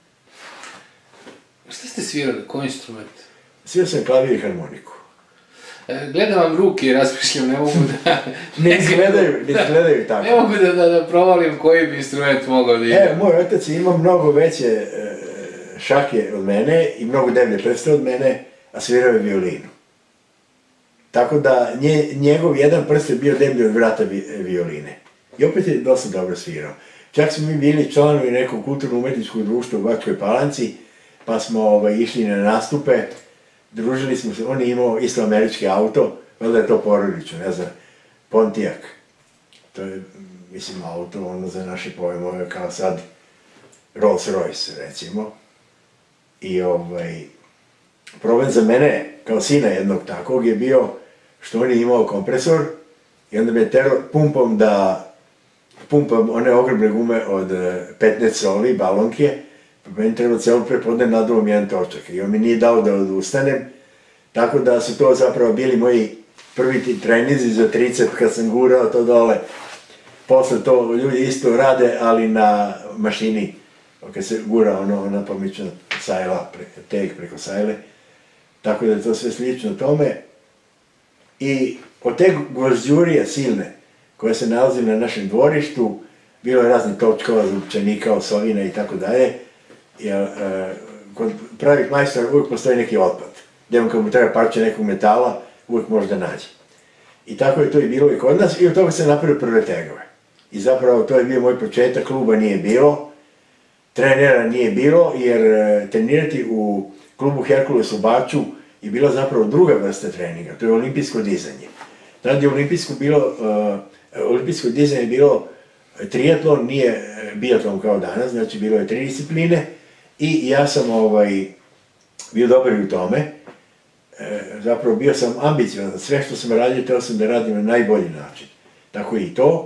Šta ste svirali? Koji instrument? Svirao sam klavir i harmoniku. E, gledam vam ruke i razmišljam, ne mogu da... ne izgledaju, ne izgledaju tako. Ne mogu da, da, da provalim koji bi instrument mogao da ide. E, moj otac ima mnogo veće e, šake od mene i mnogo deblje prste od mene, a svirao je violinu. Tako da nje, njegov jedan prst je bio deblji od vrata vi, violine. I opet je dosta dobro svirao. Čak smo mi bili članovi nekog kulturno-umetničkog društva u Bačkoj Palanci, pa smo ovaj, išli na nastupe, družili smo se, on je imao isto američki auto, valjda je to porodično, ne znam, Pontiac. To je, mislim, auto, ono za naše pojmove, kao sad Rolls Royce, recimo. I ovaj, problem za mene, kao sina jednog takvog, je bio što on je imao kompresor i onda me terao pumpom da pumpam one ogromne gume od petnaest soli, balonke, pa meni trebalo cijelo prepodne naduvam jedan točak i on mi nije dao da odustanem, tako da su to zapravo bili moji prvi trenizi za tricep kad sam gurao to dole. Posle to ljudi isto rade, ali na mašini, kad se gura ono, ona pomična sajla, tek preko sajle, tako da je to sve slično tome. I od te gvožđurije silne, koje se nalazi na našem dvorištu, bilo je raznih točkova, zupčanika, osovina i tako dalje, jer kod pravih majstora uvijek postoji neki otpad, gdje vam kad mu treba parče nekog metala, uvijek može da nađe. I tako je to i bilo i kod nas i od toga se napravio prve tegove. I zapravo to je bio moj početak, kluba nije bilo, trenera nije bilo, jer trenirati u klubu Herkules u Baču je bila zapravo druga vrsta treninga, to je olimpijsko dizanje. Tada je olimpijsko bilo, uh, olimpijsko dizanje je bilo triatlon, nije biatlon kao danas, znači bilo je tri discipline i ja sam ovaj, bio dobar u tome. E, zapravo bio sam ambiciozan, sve što sam radio, teo sam da radim na najbolji način. Tako i to.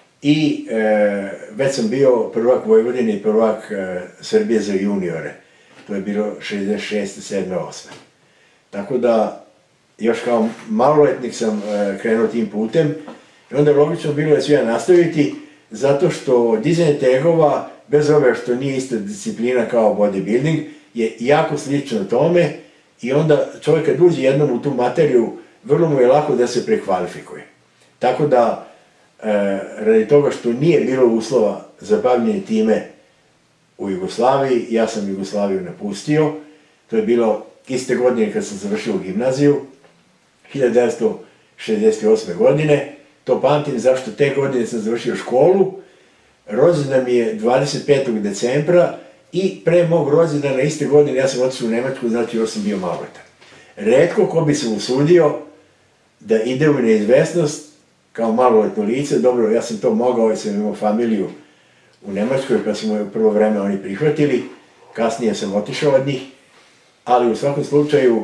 I e, već sam bio prvak Vojvodine i prvak e, Srbije za juniore. To je bilo šezdeset šeste, sedme, osme. Tako da, još kao maloletnik sam e, krenuo tim putem i onda je logično bilo je sve nastaviti, zato što dizanje tegova, bez obzira što nije ista disciplina kao bodybuilding, je jako slično tome i onda čovjek kad uđe jednom u tu materiju, vrlo mu je lako da se prekvalifikuje. Tako da, e, radi toga što nije bilo uslova za bavljenje time u Jugoslaviji, ja sam Jugoslaviju napustio, to je bilo iste godine kad sam završio gimnaziju, hiljadu devetsto šezdeset osme. godine, to pamtim zašto te godine sam završio školu, rođendan mi je dvadeset petog decembra i pre mog rođendana iste godine ja sam otišao u Nemačku, znači još sam bio maloletan. Retko ko bi se usudio da ide u neizvesnost kao maloletno lice, dobro, ja sam to mogao, jer sam imao familiju u Nemačkoj, pa su me u prvo vreme oni prihvatili, kasnije sam otišao od njih, ali u svakom slučaju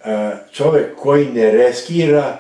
čovek koji ne reskira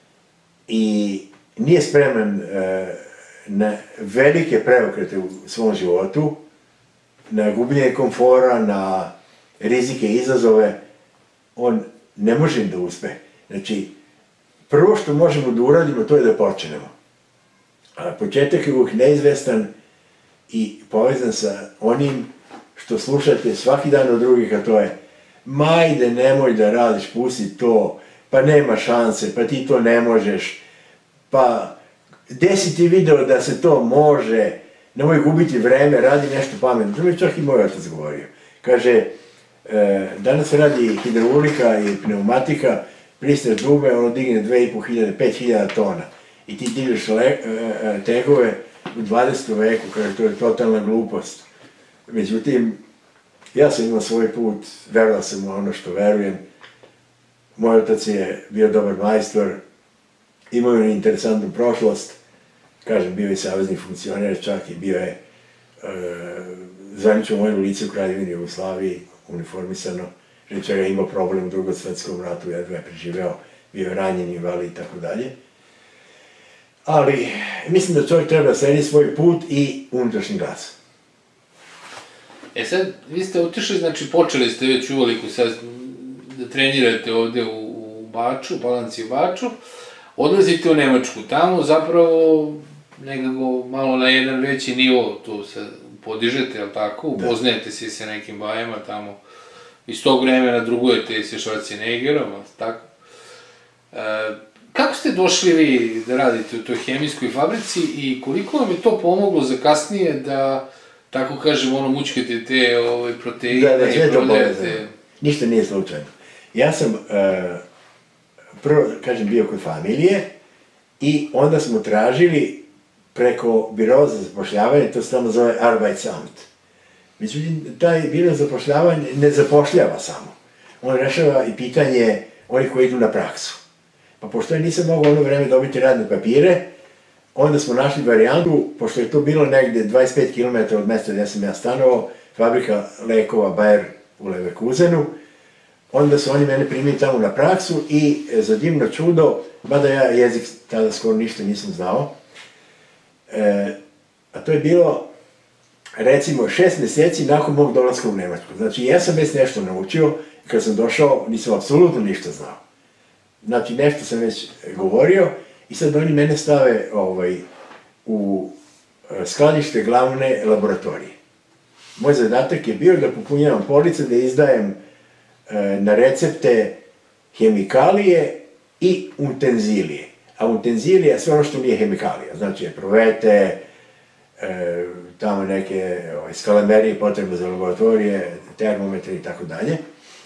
i nije spreman na velike preokrete u svom životu, na gubljenje komfora, na rizike i izazove, on ne može da uspe. Znači, prvo što možemo da uradimo, to je da počnemo. A početak je uvijek neizvestan i povezan sa onim što slušate svaki dan od drugih, a to je majde, nemoj da radiš, pusti to, pa nema šanse, pa ti to ne možeš, pa gde si ti video da se to može, nemoj gubiti vreme, radi nešto pametno. To mi je čak i moj otac govorio. Kaže, e, danas se radi hidraulika i pneumatika, pristaš dube, ono digne dve i po hiljade, pet hiljada tona. I ti dižeš le, e, tegove u dvadesetom veku, kaže, to je totalna glupost. Međutim, ja sam imao svoj put, verovao sam u ono što verujem. Moj otac je bio dobar majstor, imao je interesantnu prošlost, kažem, bio je savezni funkcioner, čak i bio je e, zvanično vojno lice u Kraljevini Jugoslaviji, uniformisano, Žičar je imao problem u drugom svetskom ratu, jedva je preživeo, bio ranjen, invalid i tako dalje. Ali mislim da čovjek treba da sledi svoj put i unutrašnji glas. E sad, vi ste otišli, znači počeli ste već uveliko sad da trenirate ovde u Baču, u Palanci u Baču, odlazite u Nemačku, tamo zapravo nekako malo na jedan veći nivo tu se podižete, jel tako, upoznajete se sa nekim bajama tamo, iz tog vremena drugujete sa Schwarzeneggerom, tako. Kako ste došli vi da radite u toj hemijskoj fabrici i koliko vam je to pomoglo za kasnije da, tako kažem, ono, mučkate te proteine i prodajete? Ništa nije slučajno. Ja sam, prvo, kažem, bio kod familije i onda smo tražili preko biroa za zapošljavanje, to se tamo zove Arbeitsamt. Međutim, taj biro za zapošljavanje ne zapošljava samo. On rešava i pitanje onih koji idu na praksu. Pa pošto ja nisam mogao ono vreme dobiti radne papire, onda smo našli varijantu, pošto je to bilo negde dvadeset pet kilometara od mesta gde sam ja stanovao, fabrika lekova Bayer u Leverkusenu, onda su oni mene primili tamo na praksu i za divno čudo, mada ja jezik tada skoro ništa nisam znao, a to je bilo recimo šest meseci nakon mog dolaska u Nemačku. Znači, ja sam već nešto naučio, kad sam došao nisam apsolutno ništa znao. Znači, nešto sam već govorio i sad oni mene stave u skladište glavne laboratorije. Moj zadatak je bio da popunjavam police, da izdajem na recepte hemikalije i utenzilije. A utenzilije je sve ono što nije hemikalija. Znači, provete, tamo neke skalamerije potrebe za laboratorije, termometre i tako dalje.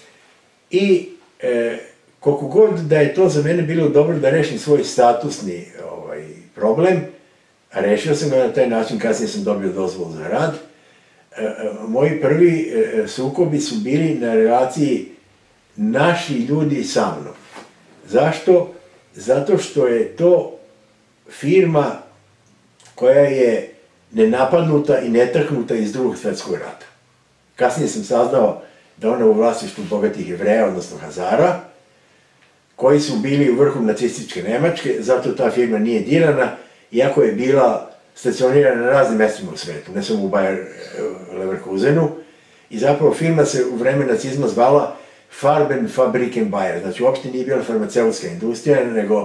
I koliko god da je to za mene bilo dobro da rešim svoj statusni problem, a rešio sam ga na taj način, kasnije sam dobio dozvolu za rad, moji prvi sukobi su bili na relaciji naši ljudi sa mnom. Zašto? Zato što je to firma koja je nenapadnuta i netrhnuta iz drugog svetskog rata. Kasnije sam saznao da ona u vlasništvu bogatih Jevreja, odnosno Hazara, koji su bili u vrhu nacističke Nemačke, zato ta firma nije dirana, iako je bila stacionirana na raznim mestima u svetu, ne samo u Bayer Leverkusenu, i zapravo firma se u vreme nacizma zvala Farbenfabriken Bayer, znači uopšte nije bila farmaceutska industrija, nego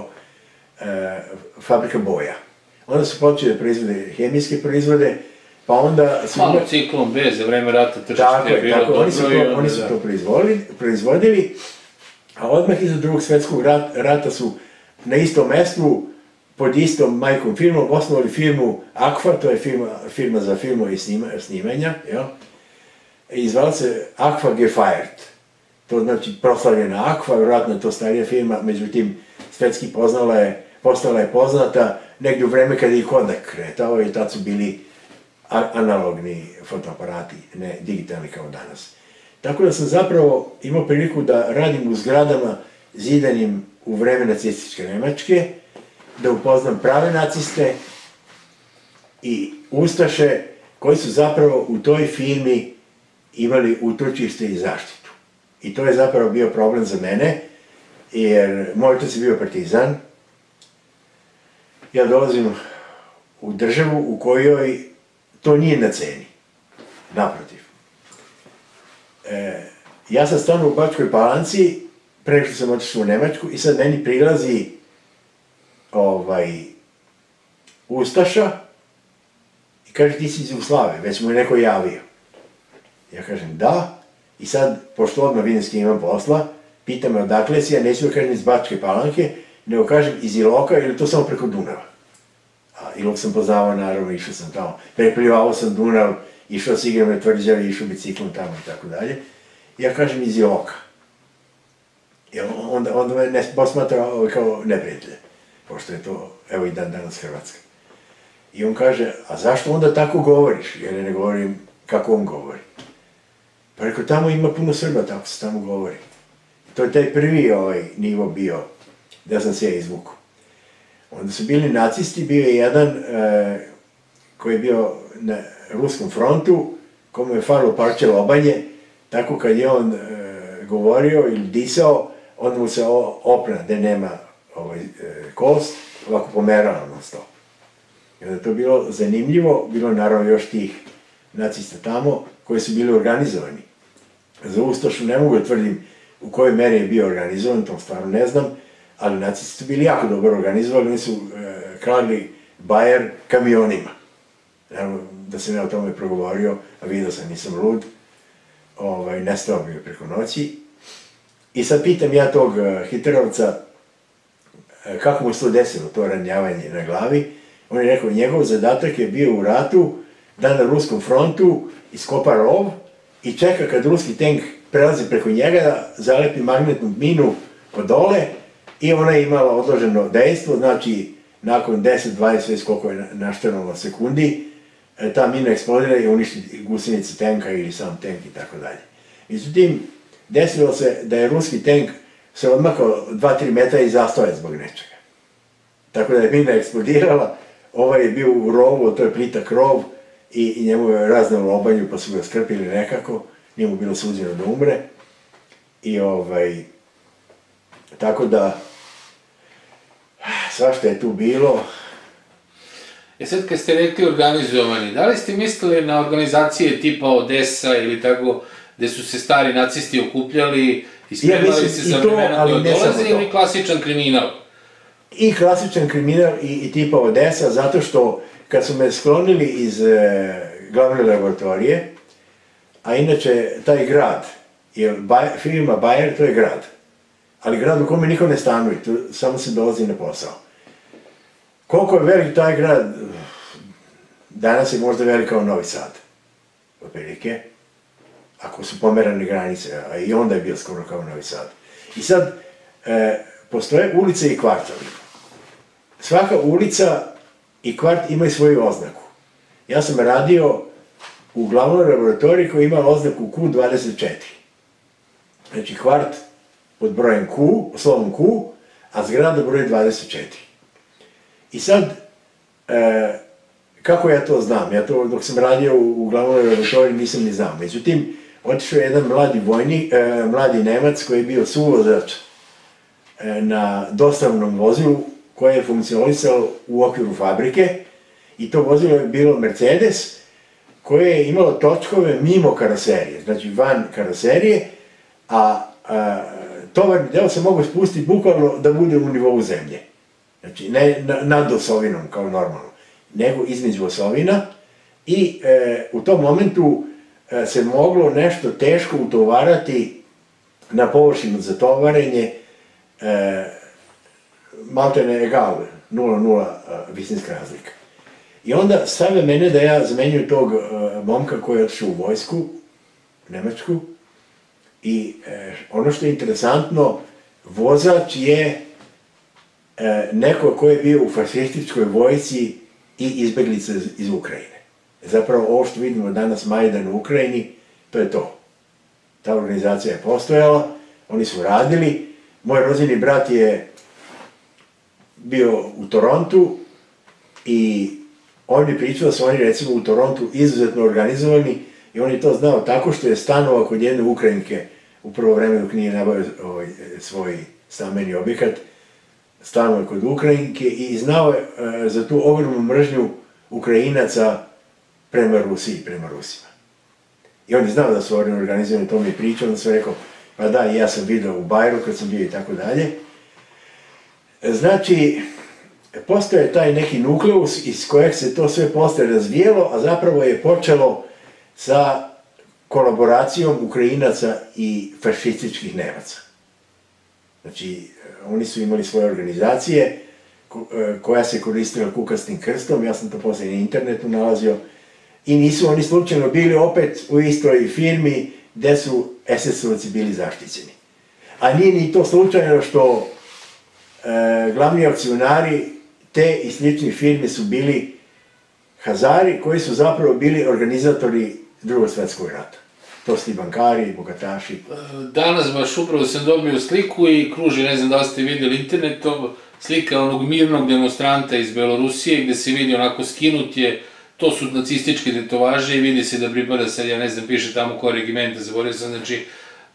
fabrika boja. Onda su počeli da proizvode hemijske proizvode, pa onda... Malo ciklom B za vreme rata tržište je bilo dobro. Tako je, oni su to proizvodili, a odmah iza drugog svetskog rata su na istom mestu, pod istom majkom firmom, osnovali firmu Aqua, to je firma za filmove i snimanja, i zvala se Aqua Gefeiert. To znači proslavljena Aqua, vjerojatno je to starija firma, međutim, svetski postala je poznata negdje u vreme kada je i Kodak kretao i tad su bili analogni fotoaparati, ne digitalni kao danas. Tako da sam zapravo imao priliku da radim u zgradama zidanim u vreme nacističke Nemačke, da upoznam prave naciste i ustaše koji su zapravo u toj firmi imali utočište i zaštitu. I to je zapravo bio problem za mene, jer moj otac je bio partizan. Ja dolazim u državu u kojoj to nije na ceni. Naprotiv. Ja sam stanu u Bačkoj Palanci, pre što sam otišao u Nemačku i sad meni prilazi ustaša i kaže ti si iz Jugoslave, već mu je neko javio. Ja kažem da, i sad, pošto odmah vidim s kim imam posla, pita me odakle si, ja neću da kažem iz Bačke Palanke, nego kažem iz Iloka ili to samo preko Dunava. A Ilok sam poznavao, naravno, išao sam tamo, preplivao sam Dunav, išao s igram na tvrđavi, išao biciklom tamo i tako dalje. Ja kažem iz Iloka. Onda me ne posmatra kao neprijatelje, pošto je to, evo i dan danas Hrvatska. I on kaže, a zašto onda tako govoriš? Jer ja ne govorim kako on govori. Pa rekao, tamo ima puno Srba, tako se tamo govori. To je taj prvi nivo bio, da sam se ja izvukao. Onda su bili nacisti, bio je jedan koji je bio na ruskom frontu, kome je falilo parče lobanje, tako kad je on govorio ili disao, onda mu se opna gde nema ovaj, kost, ovako pomerala na sto. I onda je to bilo zanimljivo, bilo naravno još tih nacista tamo koji su bili organizovani. Za Ustašu ne mogu da tvrdim u kojoj meri je bio organizovan, to stvarno ne znam, ali nacisti su bili jako dobro organizovali, oni su e, krali Bajer kamionima. Naravno, da sam ja o tome progovorio, a vidio sam, nisam lud, ovaj, nestao bio preko noći. I sad pitam ja tog Hitlerovca e, kako mu se to desilo, to ranjavanje na glavi. On je rekao, njegov zadatak je bio u ratu da na ruskom frontu iskopa rov i čeka kad ruski tank prelazi preko njega da zalepi magnetnu minu od dole i ona je imala odloženo dejstvo, znači nakon deset dvadeset, već koliko je naštenalo sekundi, ta mina eksplodira i uništi gusenice tenka ili sam tank i tako dalje. Međutim, desilo se da je ruski tank se odmakao dva tri metra i zastao je zbog nečega. Tako da je mina eksplodirala, ovaj je bio u rovu, to je plitak rov i, i njemu je raznalo lobanju pa su ga skrpili nekako, nije mu bilo suđeno da umre. I ovaj, tako da, svašta je tu bilo. E sad kad ste rekli organizovani, da li ste mislili na organizacije tipa Odesa ili tako, gde su se stari nacisti okupljali i spremali se za vremena koje dolaze ili klasičan kriminal? I klasičan kriminal i, i tipa Odesa, zato što kad su me sklonili iz e, glavne laboratorije, a inače taj grad, jer Bajer, firma Bajer to je grad, ali grad u kome niko ne stanuje, tu samo se dolazi na posao. Koliko je velik taj grad, danas je možda velik kao Novi Sad, otprilike, ako su pomerane granice, a i onda je bio skoro kao Novi Sad. I sad, e, postoje ulice i kvartovi. Svaka ulica i kvart imaju svoju oznaku. Ja sam radio u glavnoj laboratoriji koja ima oznaku Q dvadeset četiri. Znači kvart pod brojem Q, slovom Q, a zgrada broj dvadeset četiri. I sad, e, kako ja to znam? Ja to dok sam radio u, u glavnoj laboratoriji nisam ni znao. Međutim, otišao je jedan mladi vojnik, e, mladi Nemac koji je bio suvozač e, na dostavnom vozilu koje je funkcionisalo u okviru fabrike i to vozilo je bilo Mercedes koje je imalo točkove mimo karoserije, znači van karoserije, a, a tovarni deo se mogu spustiti bukvalno da bude u nivou zemlje. Znači, ne na, nad osovinom kao normalno, nego između osovina i e, u tom momentu e, se moglo nešto teško utovarati na površinu za tovarenje, e, maltene egal, nula nula visinska razlika. I onda stave mene da ja zamenjujem tog e, momka koji je otišao u vojsku, Nemačku, i e, ono što je interesantno, vozač je e, neko ko je bio u fašističkoj vojsci i izbeglica iz, iz Ukrajine. Zapravo ovo što vidimo danas Majdan u Ukrajini, to je to. Ta organizacija je postojala, oni su radili, moj rođeni brat je bio u Torontu i on mi pričao da su oni recimo u Torontu izuzetno organizovani i on je to znao tako što je stanovao kod jedne Ukrajinke u prvo vreme dok nije nabavio ovaj, svoj stambeni objekat, stanovao je kod Ukrajinke i znao je e, za tu ogromnu mržnju Ukrajinaca prema Rusiji, prema Rusima. I on je znao da su oni organizovani, to mi je pričao, onda sam rekao, pa da, ja sam vidio u Bajru kad sam bio i tako dalje. Znači, postoje taj neki nukleus iz kojeg se to sve posle razvijelo, a zapravo je počelo sa kolaboracijom Ukrajinaca i fašističkih Nemaca. Znači, oni su imali svoje organizacije koja se koristila kukastim krstom, ja sam to posle na internetu nalazio, i nisu oni slučajno bili opet u istoj firmi gde su es es ovci bili zaštićeni. A nije ni to slučajno što e, glavni akcionari te i sličnih firmi su bili Hazari, koji su zapravo bili organizatori Drugog svetskog rata. To su ti bankari, bogataši. Danas baš upravo sam dobio sliku i kruži, ne znam da li ste vidjeli internetom, slika onog mirnog demonstranta iz Belorusije gde se vidi onako skinut je, to su nacističke tetovaže i vidi se da pripada sad, ja ne znam, piše tamo koja regimenta, zaboravio sam, znači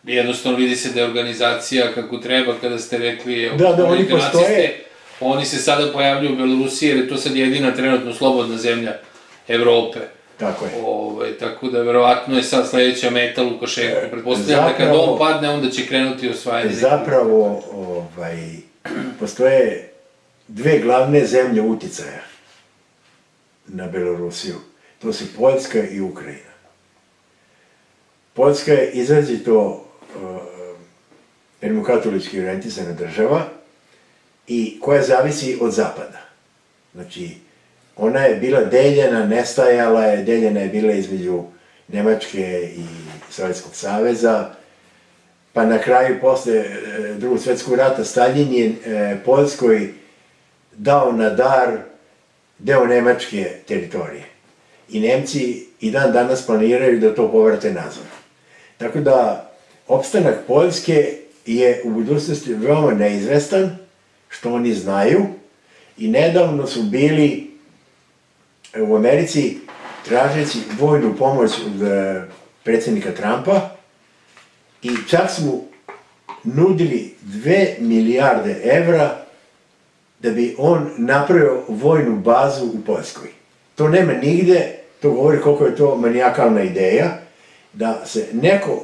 jednostavno vidi se da je organizacija kako treba, kada ste rekli... Da, da, oni postoje... Oni se sada pojavljuju u Belorusiji, jer je to sad jedina trenutno slobodna zemlja Evrope. Tako je. Ove, tako da, verovatno je sad sledeća meta Lukašenko. Pretpostavljam da kada on padne, onda će krenuti osvajanje. Zapravo, ovaj, postoje dve glavne zemlje uticaja na Belorusiju. To su Poljska i Ukrajina. Poljska je izrazito rimokatolički orijentisana država i koja zavisi od zapada. Znači, ona je bila deljena, nestajala je, deljena je bila između Nemačke i Sovjetskog saveza, pa na kraju, posle Drugog svjetskog rata, Staljin je Poljskoj dao na dar deo nemačke teritorije. I Nemci i dan danas planiraju da to povrate nazad. Tako da, opstanak Poljske je u budućnosti veoma neizvestan, što oni znaju, i nedavno su bili u Americi tražeći vojnu pomoć od predsjednika Trumpa i čak su mu nudili dve milijarde evra da bi on napravio vojnu bazu u Poljskoj. To nema nigde, to govori koliko je to manijakalna ideja, da se neko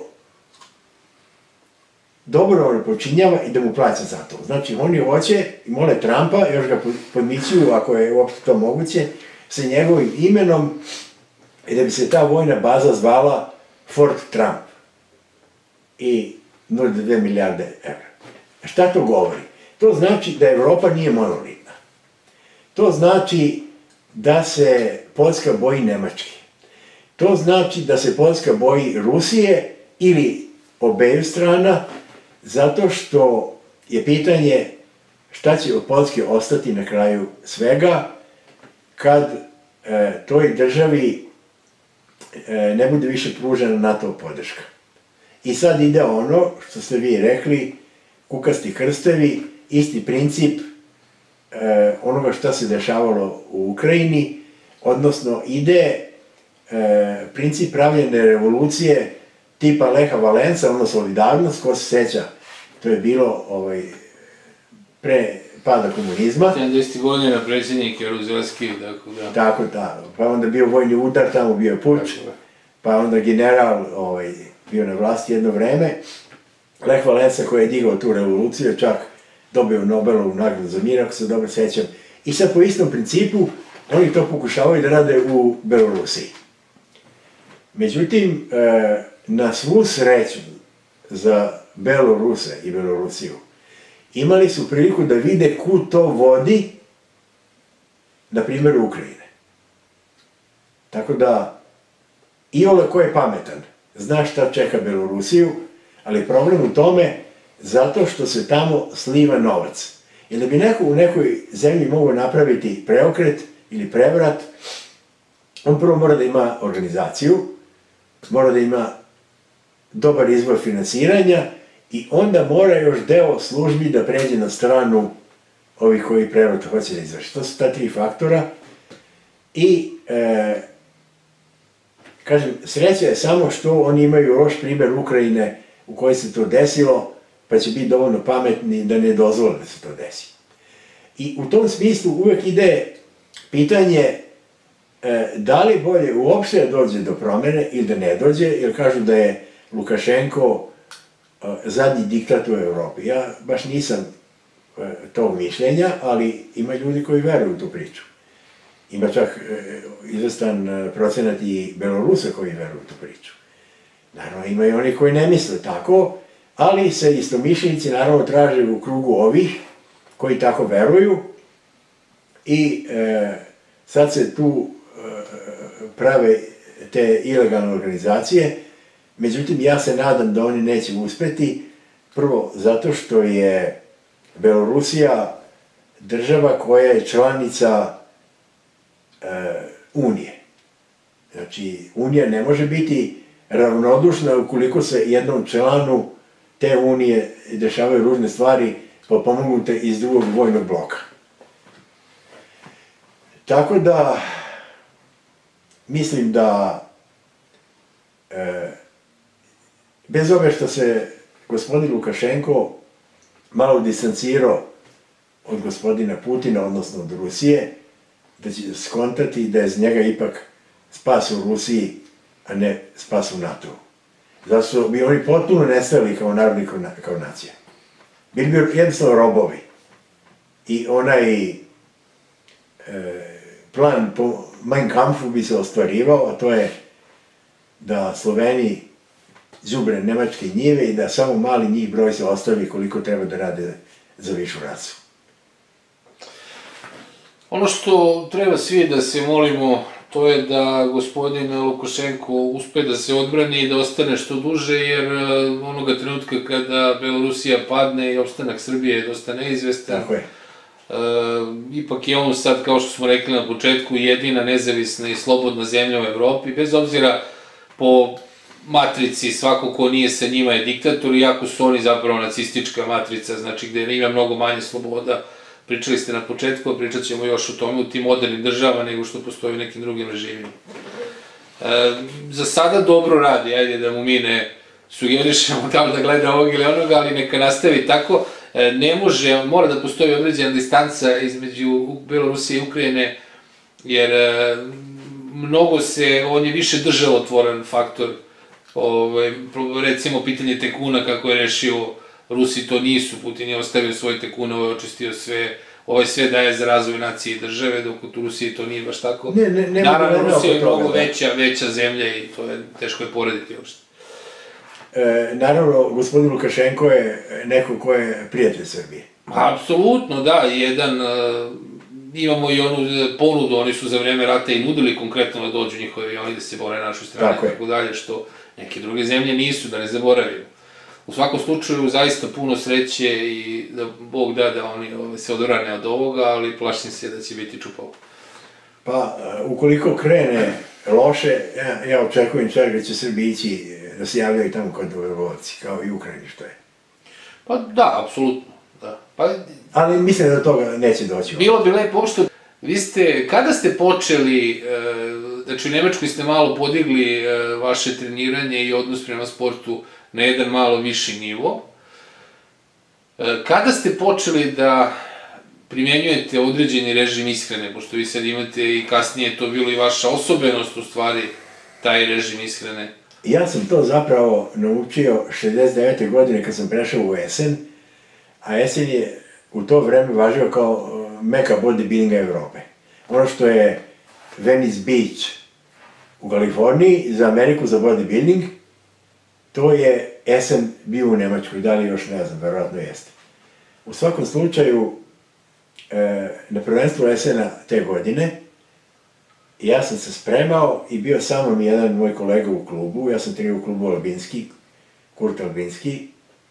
dobrovoljno počinjava i da mu plaća za to. Znači, oni hoće i mole Trumpa, još ga podmićuju, ako je uopšte to moguće, sa njegovim imenom i da bi se ta vojna baza zvala Fort Trump i nude dve milijarde evra. Šta to govori? To znači da Evropa nije monolitna. To znači da se Poljska boji Nemačke. To znači da se Poljska boji Rusije ili obeju strana, zato što je pitanje šta će od Poljske ostati na kraju svega kad e, toj državi e, ne bude više pružena NATO podrška. I sad ide ono što ste vi rekli, kukasti krstevi, isti princip e, onoga šta se dešavalo u Ukrajini, odnosno ide e, princip pravljene revolucije tipa Leha Valensa, ono solidarnost, ko se seća, to je bilo ovaj, pre pada komunizma. sedamdesetih godina predsjednik Jeruzelski, tako da... Tako, da. Pa onda bio vojni udar, tamo bio puč, pa onda general ovaj, bio na vlasti jedno vreme. Lech Valensa koji je digao tu revoluciju, čak dobio Nobelovu nagradu za mir, ako se dobro sećam. I sad po istom principu oni to pokušavaju da rade u Belorusiji. Međutim, na svu sreću za Beloruse i Belorusiju, imali su priliku da vide kud to vodi, na primjer, Ukrajine. Tako da, iole ko je pametan, zna šta čeka Belorusiju, ali problem u tome zato što se tamo sliva novac. Jer da bi neko u nekoj zemlji mogao napraviti preokret ili prevrat, on prvo mora da ima organizaciju, mora da ima dobar izvor finansiranja i onda mora još deo službi da pređe na stranu ovih koji prevrat hoće da izvrši. To su ta tri faktora i, e, kažem, sreća je samo što oni imaju loš primer Ukrajine u kojoj se to desilo, pa će biti dovoljno pametni da ne dozvole da se to desi. I u tom smislu uvek ide pitanje e, da li bolje uopšte da dođe do promene ili da ne dođe, jer kažu da je Lukašenko e, zadnji diktat u Evropi. Ja baš nisam e, tog mišljenja, ali ima ljudi koji veruju u tu priču. Ima čak e, izvestan procenat i Belorusa koji veruju u tu priču. Naravno, ima i oni koji ne misle tako, ali se istomišljenici naravno traže u krugu ovih koji tako veruju i e, sad se tu e, prave te ilegalne organizacije, međutim ja se nadam da oni neće uspeti, prvo zato što je Belorusija država koja je članica e, Unije. Znači, Unija ne može biti ravnodušna ukoliko se jednom članu te Unije dešavaju ružne stvari potpomognute iz drugog vojnog bloka. Tako da, mislim da e, bez ove što se gospodin Lukašenko malo distancirao od gospodina Putina, odnosno od Rusije, da će skontati da je z njega ipak spas u Rusiji, a ne spas u NATO. Zato su bi oni potpuno nestali kao narod i kao nacija. Bili bi jednostavno robovi. I onaj plan po Mein Kampfu bi se ostvarivao, a to je da Sloveni zubre nemačke njive i da samo mali njih broj se ostavi koliko treba da rade za višu rasu. Ono što treba svi da se molimo, to je da gospodin Lukašenko uspe da se odbrani i da ostane što duže, jer onoga trenutka kada Belorusija padne i opstanak Srbije je dosta neizvestan. Tako je. Ipak je on sad, kao što smo rekli na početku, jedina nezavisna i slobodna zemlja u Evropi, bez obzira po matrici, svako ko nije sa njima je diktator, iako su oni zapravo nacistička matrica, znači gde ima mnogo manje sloboda. Pričali ste na početku, a pričat ćemo još o tome u tim modernim državama nego što postoji u nekim drugim režimima. Za sada dobro radi, ajde da mu mi ne sugerišemo da li da gleda ovog ili onoga, ali neka nastavi tako. Ne može, mora da postoji određena distanca između Belorusije i Ukrajine, jer mnogo se, on je više državotvoran faktor, recimo pitanje tekuna kako je rešio Rusi, to nisu, Putin je ostavio svoje tekune, ovo je očistio sve, ovaj sve daje za razvoj nacije i države, dok u Rusiji to nije baš tako. Naravno, Rusija je mnogo veća, veća zemlja i to je teško je porediti uopšte. Naravno, gospodin Lukašenko je neko ko je prijatelj Srbije. Apsolutno, da, jedan, imamo i onu ponudu, oni su za vreme rata i nudili konkretno da dođu njihovi avioni da se bore na našu stranu i tako dalje, što neke druge zemlje nisu, da ne zaboravimo. U svakom slučaju, zaista puno sreće i da Bog da da oni se odbrane od ovoga, ali plašim se da će biti čupavo. Pa, ukoliko krene loše, ja očekujem čak da će Srbi ići da se javljaju tamo kod Vojvodci, kao i Ukrajini, što je. Pa da, apsolutno, da. Ali mislim da toga neće doći. Bilo bi lepo uopšte. Vi ste, kada ste počeli, znači u Nemačkoj ste malo podigli vaše treniranje i odnos prema sportu na jedan malo viši nivo. Kada ste počeli da primjenjujete određeni režim ishrane, pošto vi sad imate i kasnije to bilo i vaša osobenost u stvari, taj režim ishrane? Ja sam to zapravo naučio šezdeset devete godine kad sam prešao u Esen, a Esen je u to vreme važio kao meka bodybuildinga Evrope. Ono što je Venice Beach u Kaliforniji za Ameriku za bodybuilding, to je Esen bio u Nemačkoj, da li još ne znam, verovatno jeste. U svakom slučaju, na prvenstvu Esena te godine, ja sam se spremao i bio sa mnom jedan moj kolega u klubu, ja sam trenirao u klubu Albinski, Kurt Albinski,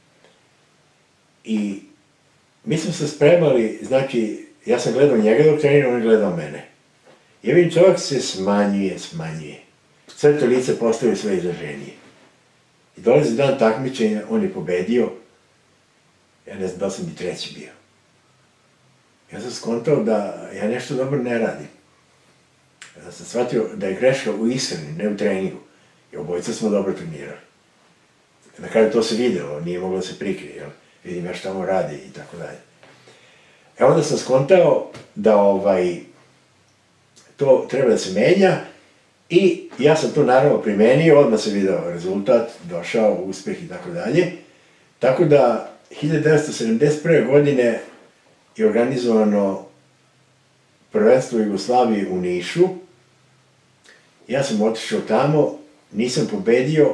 i mi smo se spremali, znači, ja sam gledao njega dok trenirao, on je gledao mene. I vidim, čovjek se smanjuje, smanjuje. Sve to lice postaje sve izraženije. I dolazi dan takmičenja, on je pobedio, ja ne znam da sam i treći bio. Ja sam skontao da ja nešto dobro ne radim. Ja sam shvatio da je greška u ishrani, ne u treningu. I obojica smo dobro trenirali. Na kraju to se videlo, nije moglo da se prikrije, jel? Vidim ja šta mu radi i tako dalje. E onda sam skontao da ovaj, to treba da se menja i ja sam to naravno primenio, odmah se video rezultat, došao, uspeh i tako dalje. Tako da hiljadu devetsto sedamdeset prve. godine je organizovano prvenstvo Jugoslavije u Nišu. Ja sam otišao tamo, nisam pobedio,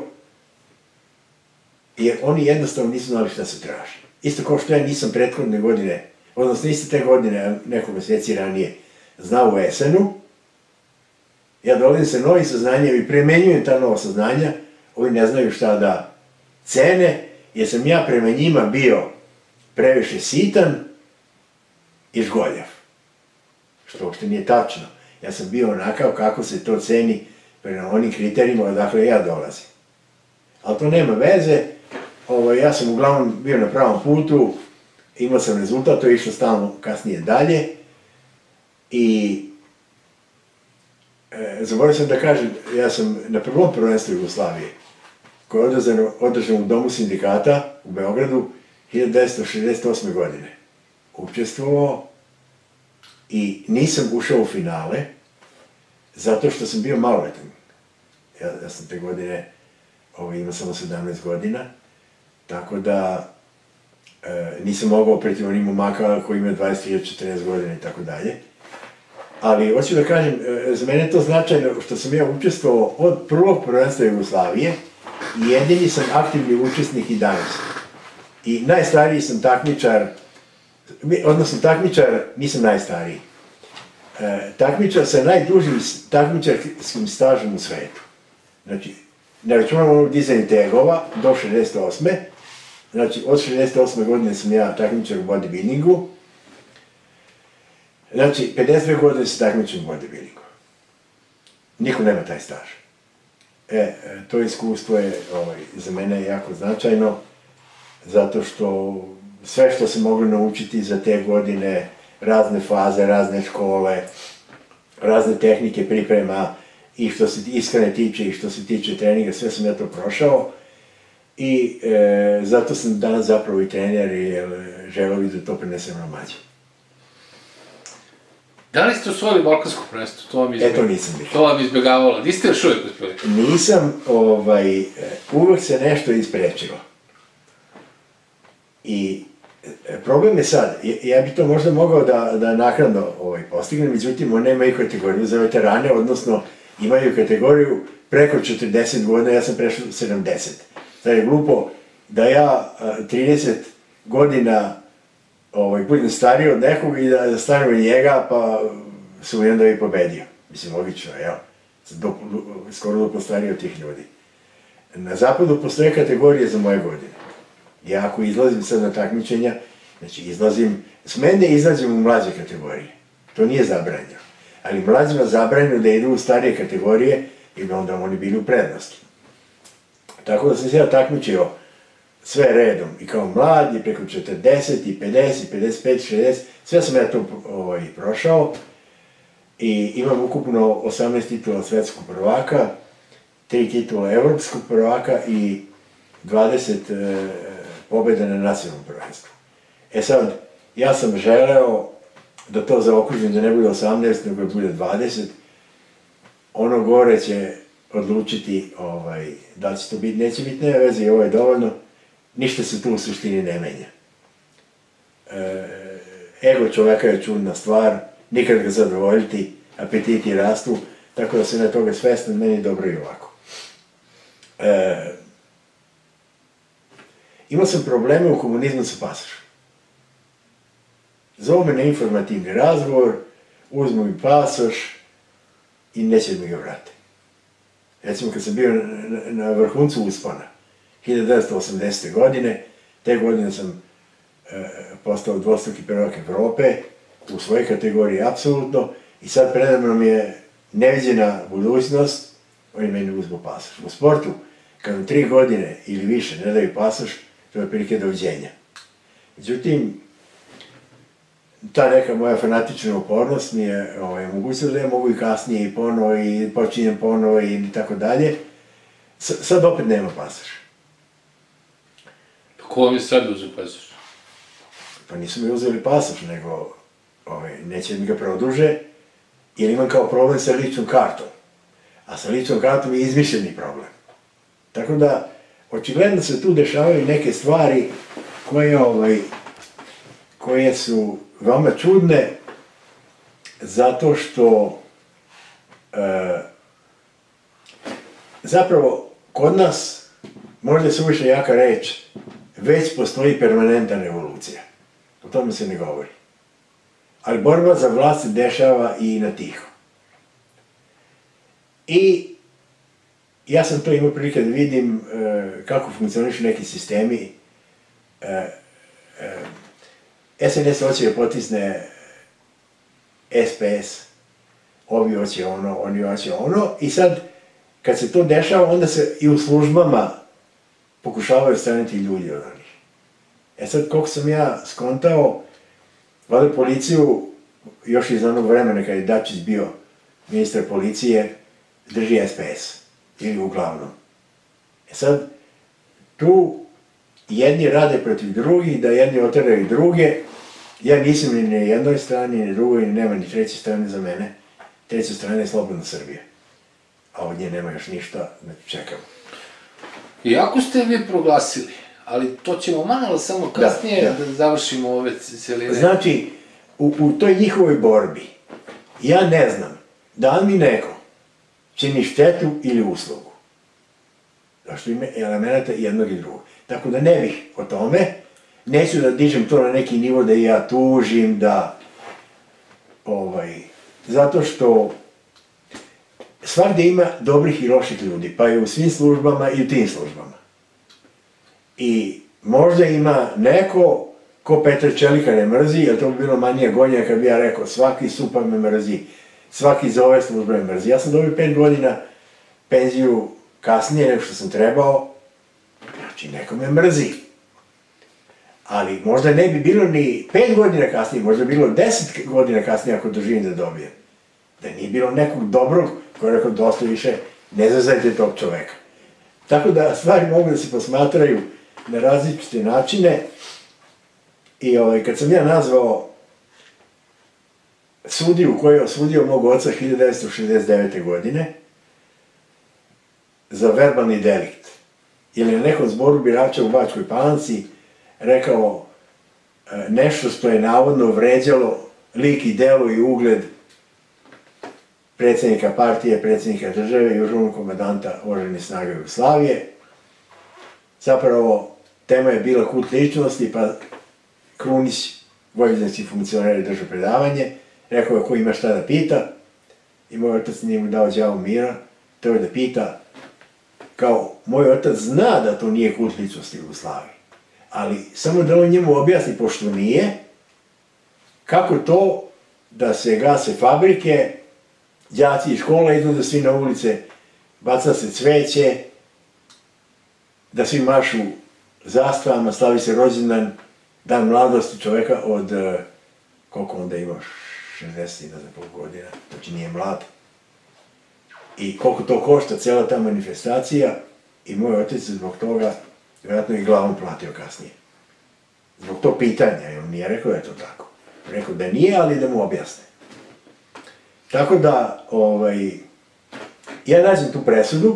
jer oni jednostavno nisu znali šta se traži. Isto kao što ja nisam prethodne godine, odnosno iste te godine, nekog meseci ranije, znao u Esenu, ja dolazim sa novim saznanjem i premenjujem ta nova saznanja, ovi ne znaju šta da cene, jer sam ja prema njima bio previše sitan i žgoljav. Što uopšte nije tačno. Ja sam bio onakav kako se to ceni prema onim kriterijima odakle ja dolazim. Ali to nema veze, ja sam uglavnom bio na pravom putu, imao sam rezultat, to je išlo stalno kasnije dalje i zaboravio sam da kažem, ja sam na prvom prvenstvu Jugoslavije, koje je održano u Domu sindikata u Beogradu hiljadu devetsto šezdeset osme. godine. Učestvovao i nisam ušao u finale zato što sam bio maloletan. Ja, ja sam te godine, ovo, imao samo sedamnaest godina, tako da e, nisam mogao protiv onih momaka koji imaju dvadeset ili četrnaest godina i tako dalje. Ali hoću da kažem, e, za mene je to značajno što sam ja učestvovao od prvog prvenstva Jugoslavije i jedini sam aktivni učesnik i danas. I najstariji sam takmičar, odnosno takmičar, nisam najstariji, e, takmičar sa najdužim takmičarskim stažom u svetu. Znači, ne računam onog dizanja tegova do šezdeset osme. Znači, od šezdeset osme. godine sam ja takmičar u bodybuildingu. Znači, pedeset dve godine se takmičam u bodybuildingu. Niko nema taj staž. E, to iskustvo je ovaj, za mene jako značajno, zato što sve što sam mogli naučiti za te godine, razne faze, razne škole, razne tehnike priprema, i što se ishrane tiče i što se tiče treninga, sve sam ja to prošao. I e, zato sam danas zapravo i trener i želeo bih da to prenesem na mlađe. Da li ste osvojili balkansko prvenstvo? To vam E, to nisam bio. To vam izbjegavalo. Di ste još uvijek uspjeli? Nisam, ovaj, uvek se nešto isprečilo. I problem je sad, ja bih to možda mogao da, da naknadno ovaj, postignem, međutim, one imaju kategoriju za veterane, odnosno imaju kategoriju preko četrdeset godina, ja sam prešao sedamdeset. Znači je glupo da ja trideset godina ovaj, budem stariji od nekog i da stanem od njega, pa sam jedan da bi pobedio. Mislim, logično, jel? Do, skoro duplo stariji od tih ljudi. Na zapadu postoje kategorije za moje godine. Ja ako izlazim sad na takmičenja, znači izlazim, s mene izlazim u mlađe kategorije. To nije zabranjeno. Ali mlađima zabranjeno da idu u starije kategorije i bi onda oni bili u prednosti. Tako da sam se ja takmičio sve redom, i kao mlad, i preko četrdeset, i pedeset, i pedeset pet, šezdeset, sve sam ja to ovaj, prošao. I imam ukupno osamnaest titula svetskog prvaka, tri titula evropskog prvaka i dvadeset e, pobjeda na nacionalnom prvenstvu. E sad, ja sam želeo da to zaokružim, da ne bude osamnaest, nego da bude dvadeset. Ono gore će odlučiti ovaj, da li će to biti, neće biti, nema veze, i ovo je dovoljno. Ništa se tu u suštini ne menja. E, ego čoveka je čudna stvar, nikad ga zadovoljiti, apetiti rastu, tako da se na toga svestan, meni je dobro i ovako. E, imao sam probleme u komunizmu sa pasošem. Zovu me na informativni razgovor, uzmu mi pasoš i neće mi ga vrati. Recimo, kad sam bio na, na vrhuncu uspona, hiljadu devetsto osamdesete. godine, te godine sam e, postao dvostruki prvak Evrope, u svojoj kategoriji apsolutno, i sad predamnom je neviđena budućnost, oni meni uzmu pasoš. U sportu, kad u tri godine ili više ne daju pasoš, to je prilike doviđenja. Međutim, ta neka moja fanatična upornost mi je ovaj, omogućila da ja mogu i kasnije i ponovo i počinjem ponovo i tako dalje. Sad opet nema pasoš. Pa ko vam je sad uzeo pasoš? Pa nisu mi uzeli pasoš, nego ovaj, neće mi ga produže, jer imam kao problem sa ličnom kartom. A sa ličnom kartom je izmišljeni problem. Tako da, očigledno se tu dešavaju neke stvari koje, ovaj, koje su veoma čudne, zato što e, zapravo kod nas, možda je suviše jaka reč, već postoji permanentna revolucija. O tome se ne govori. Ali borba za vlast se dešava i na tiho. I ja sam to imao prilike da vidim e, kako funkcionišu neki sistemi. E, e, S N S hoće da potisne S P S, ovi hoće ono, oni hoće ono, i sad, kad se to dešava, onda se i u službama pokušavaju straniti ljudi od onih. E sad, koliko sam ja skontao, valjda policiju, još iz onog vremena kada je Dačić bio ministar policije, drži S P S, ili uglavnom. E sad, tu jedni rade protiv drugih, da jedni oteraju druge. Ja nisam ni na jednoj strani, ni drugoj, ni nema ni treće strane za mene. Treća strana je slobodna Srbija. A od nje nema još ništa, ne čekamo. Iako ste vi proglasili, ali to ćemo malo samo kasnije da, da. da završimo ove celine. Znači, u, u toj njihovoj borbi, ja ne znam da li mi neko čini štetu ili uslugu. Zašto ima elementa jednog i drugog. Tako da ne bih o tome, neću da dižem to na neki nivo da ja tužim, da... Ovaj, zato što svakde ima dobrih i loših ljudi, pa i u svim službama i u tim službama. I možda ima neko ko Petar Čelika ne mrzi, jer to bi bilo manija gonja kad bi ja rekao svaki super me mrzi, svaki za ove službe me mrzi. Ja sam dobio pet godina penziju kasnije nego što sam trebao, znači neko me mrzi. Ali možda ne bi bilo ni pet godina kasnije, možda bi bilo deset godina kasnije ako doživim da dobijem. Da nije bilo nekog dobrog koji je rekao dosta više, ne zazajte tog čoveka. Tako da stvari mogu da se posmatraju na različite načine. I ovaj, kad sam ja nazvao sudiju koji je osudio mog oca hiljadu devetsto šezdeset devete. godine za verbalni delikt, ili na nekom zboru birača u Bačkoj Palanci rekao nešto što je navodno vređalo lik i delo i ugled predsjednika partije, predsjednika države i vrhovnog komandanta oružanih snaga Jugoslavije. Zapravo, tema je bila kult ličnosti, pa Krunić, vojvođanski funkcioner, je držao predavanje, rekao je ko ima šta da pita, i moj otac nije mu dao đavo mira, to je da pita, kao, moj otac zna da to nije kult ličnosti Jugoslavije, ali samo da on njemu objasni, pošto nije, kako to da se gase fabrike, đaci iz škola izlaze svi na ulice, baca se cveće, da svi mašu zastavama, slavi se rođendan, dan mladosti čoveka od, koliko onda ima, šezdeset godina, znači nije mlad. I koliko to košta, cijela ta manifestacija, i moj otac zbog toga, vjerojatno i glavom platio kasnije. Zbog to pitanja, jer on nije rekao da je to tako. Rekao da nije, ali da mu objasne. Tako da, ovaj, ja nađem tu presudu,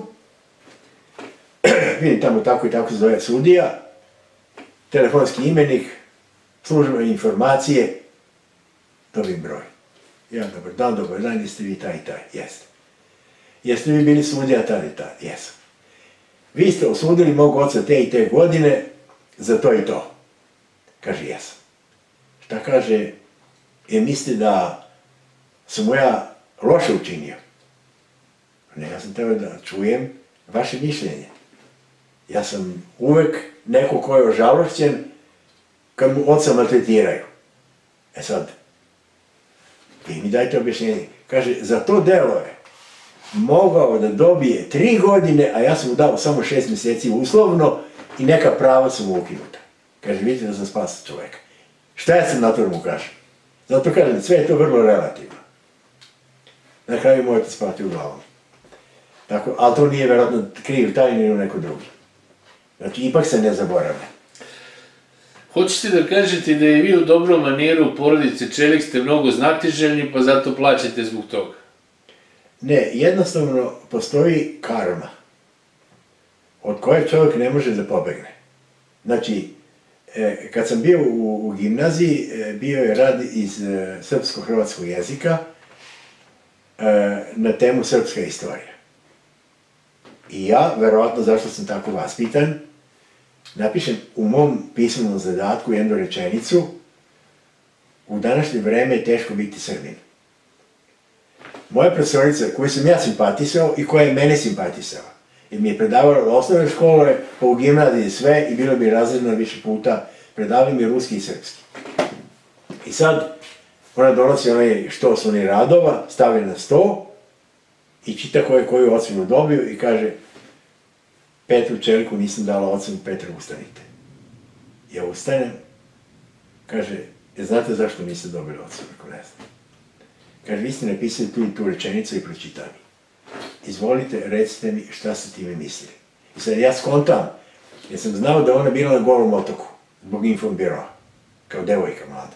vidim tamo tako i tako se zove sudija, telefonski imenik, službene informacije, dobim broj. Ja, dobar dan, dobar dan, jeste vi taj i taj? Jeste. Jeste vi bili sudija tad i tad? Jesam. Vi ste osudili mog oca te i te godine za to i to. Kaže, jesam. Šta kaže, je misli da sam mu ja loše učinio? Ne, ja sam teo da čujem vaše mišljenje. Ja sam uvek neko ko je ožalošćen kad mu oca maltretiraju. E sad, vi mi dajte objašnjenje. Kaže, za to delo je mogao da dobije tri godine, a ja sam mu dao samo šest mjeseci uslovno i neka prava su mu ukinuta. Kaže, vidite da sam spasao čoveka. Šta ja sam na to mu kažem? Zato kažem, sve je to vrlo relativno. Na kraju moj otac platio glavom. Tako, ali to nije vjerojatno kriv tajni ili neko drugi. Znači, ipak se ne zaboravlja. Hoćete da kažete da je vi u dobrom manijeru u porodici Čelik ste mnogo znatiželjni, pa zato plaćate zbog toga? Ne, jednostavno postoji karma od koje čovjek ne može da pobegne. Znači, e, kad sam bio u, u gimnaziji, e, bio je rad iz e, srpsko-hrvatskog jezika e, na temu srpska istorija. I ja, verovatno zašto sam tako vaspitan, napišem u mom pismenom zadatku jednu rečenicu: u današnje vreme je teško biti Srbin. Moja profesorica, koju sam ja simpatisao i koja je mene simpatisala, jer mi je predavala od osnovne škole, pa u gimnaziji sve, i bilo bi razredno više puta, predavali mi ruski i srpski. I sad, ona donosi onaj što su oni radova, stavlja na sto i čita ko je koju ocenu dobio i kaže: Petru Čeliku nisam dala ocenu, Petre, ustanite. Ja ustanem, kaže, znate zašto niste dobili ocenu? Ako ne znam. Kaže, vi ste napisali tu i tu rečenicu i pročita mi. Izvolite, recite mi šta ste time mislili. I sad ja skontam Jer sam znao da ona bila na Golom otoku, zbog informbiroa, kao devojka mlada.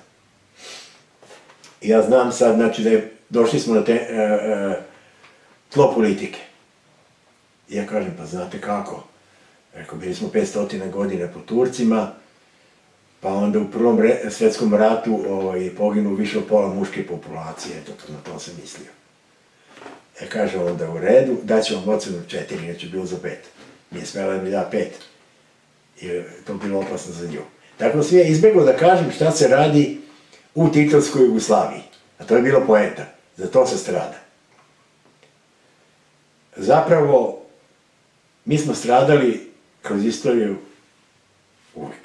I ja znam sad, znači, da je, došli smo na te, e, e, tlo politike. I ja kažem, pa znate kako? Rekao, bili smo petsto godina po Turcima, pa onda u Prvom re, svetskom ratu ovaj, poginuo više od pola muške populacije, eto, na to sam mislio. E, kaže onda, u redu, daću vam ocenu četiri, neću bilo za pet. Nije smela da mi da pet. I to bilo opasno za nju. Tako da sam ja izbjegao da kažem šta se radi u Titovskoj Jugoslaviji. A to je bilo poenta. Za to se strada. Zapravo, mi smo stradali kroz istoriju uvijek.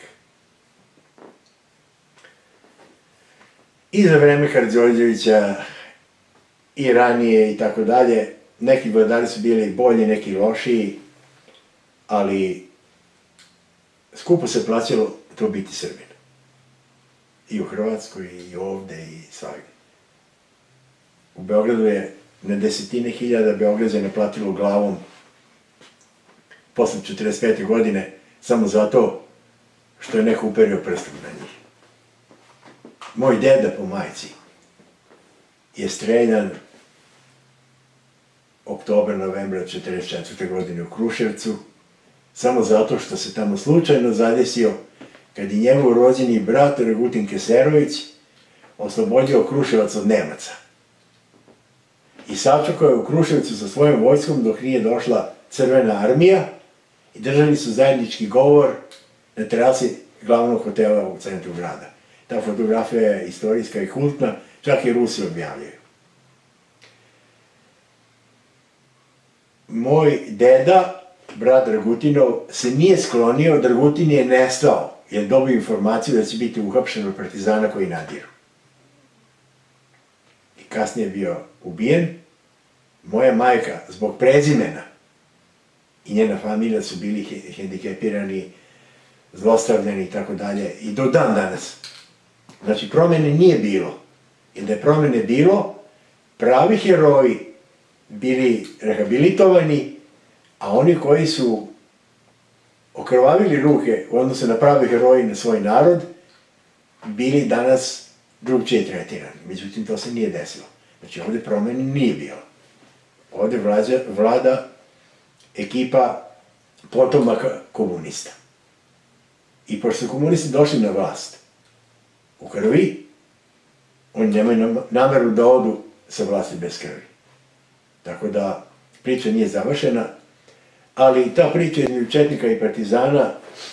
I za vreme Karađorđevića, i ranije, i tako dalje. Neki vladari su bili bolji, neki lošiji, ali skupo se plaćalo to biti Srbin. I u Hrvatskoj, i ovde, i svagdje. U Beogradu je na desetine hiljada Beograđana platilo glavom posle četrdeset pete godine samo zato što je neko uperio prstom na njih. Moj deda po majci je streljan oktobra, novembra četrdeset četvrte godine u Kruševcu, samo zato što se tamo slučajno zadesio kad je njegov rođeni brat Dragutin Keserović oslobodio Kruševac od Nemaca. I sačekao je u Kruševcu sa svojom vojskom dok nije došla Crvena armija i držali su zajednički govor na terasi glavnog hotela u centru grada. Ta fotografija je istorijska i kultna, čak i Rusi objavljaju. Moj deda, brat Dragutinov, se nije sklonio, Dragutin je nestao, jer dobio informaciju da će biti uhapšen od partizana koji nadiru. I kasnije je bio ubijen. Moja majka, zbog prezimena, i njena familija su bili hendikepirani, zlostavljani i tako dalje, i do dan danas. Znači, promene nije bilo. I da je promene bilo, pravi heroji bili rehabilitovani, a oni koji su okrvavili ruke u odnosu na pravi heroji na svoj narod, bili danas drugčije tretirani. Međutim, to se nije desilo. Znači, ovde promene nije bilo. Ovde vlada, vlada ekipa potomaka komunista. I pošto su komunisti došli na vlast u krvi, oni nemaju nameru da odu sa vlasti bez krvi. Tako da priča nije završena, ali ta priča između četnika i partizana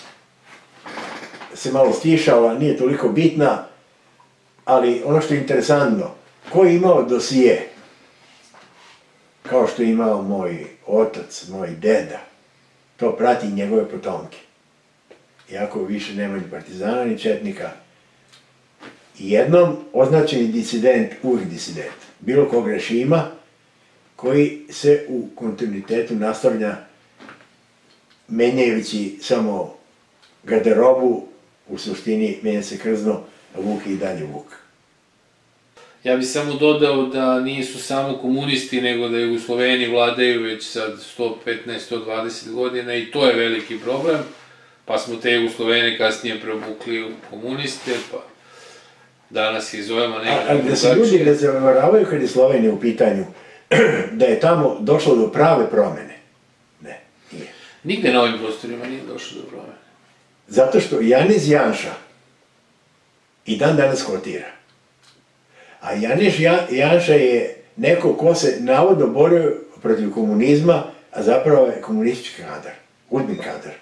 se malo stišala, nije toliko bitna, ali ono što je interesantno, ko je imao dosije, kao što je imao moj otac, moj deda, to prati njegove potomke. Iako više nema ni partizana, ni četnika. I jednom označeni disident, uvijek disident, bilo kog režima, koji se u kontinuitetu nastavlja menjajući samo garderobu, u suštini menja se krzno, a Vuk je i dalje Vuk. Ja bih samo dodao da nisu samo komunisti, nego da Jugosloveni vladaju već sad sto petnaest do sto dvadeset godina i to je veliki problem, pa smo te Jugoslovene kasnije preobukli u komuniste, pa danas ih zovemo nekako drugačije. Ali da se ljudi ne zavaravaju kad je Slovenija u pitanju, da je tamo došlo do prave promene. Ne, nije. Nigde na ovim prostorima nije došlo do promene. Zato što Janez Janša i dan danas kotira. A Janez Janša je neko ko se navodno borio protiv komunizma, a zapravo je komunistički kadar, udbin kadar.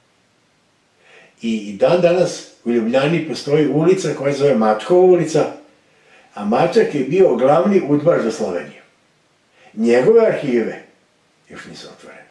I dan danas u Ljubljani postoji ulica koja se zove Mačkova ulica, a Mačak je bio glavni udbaš za Sloveniju. Njegove arhive još nisu otvorene.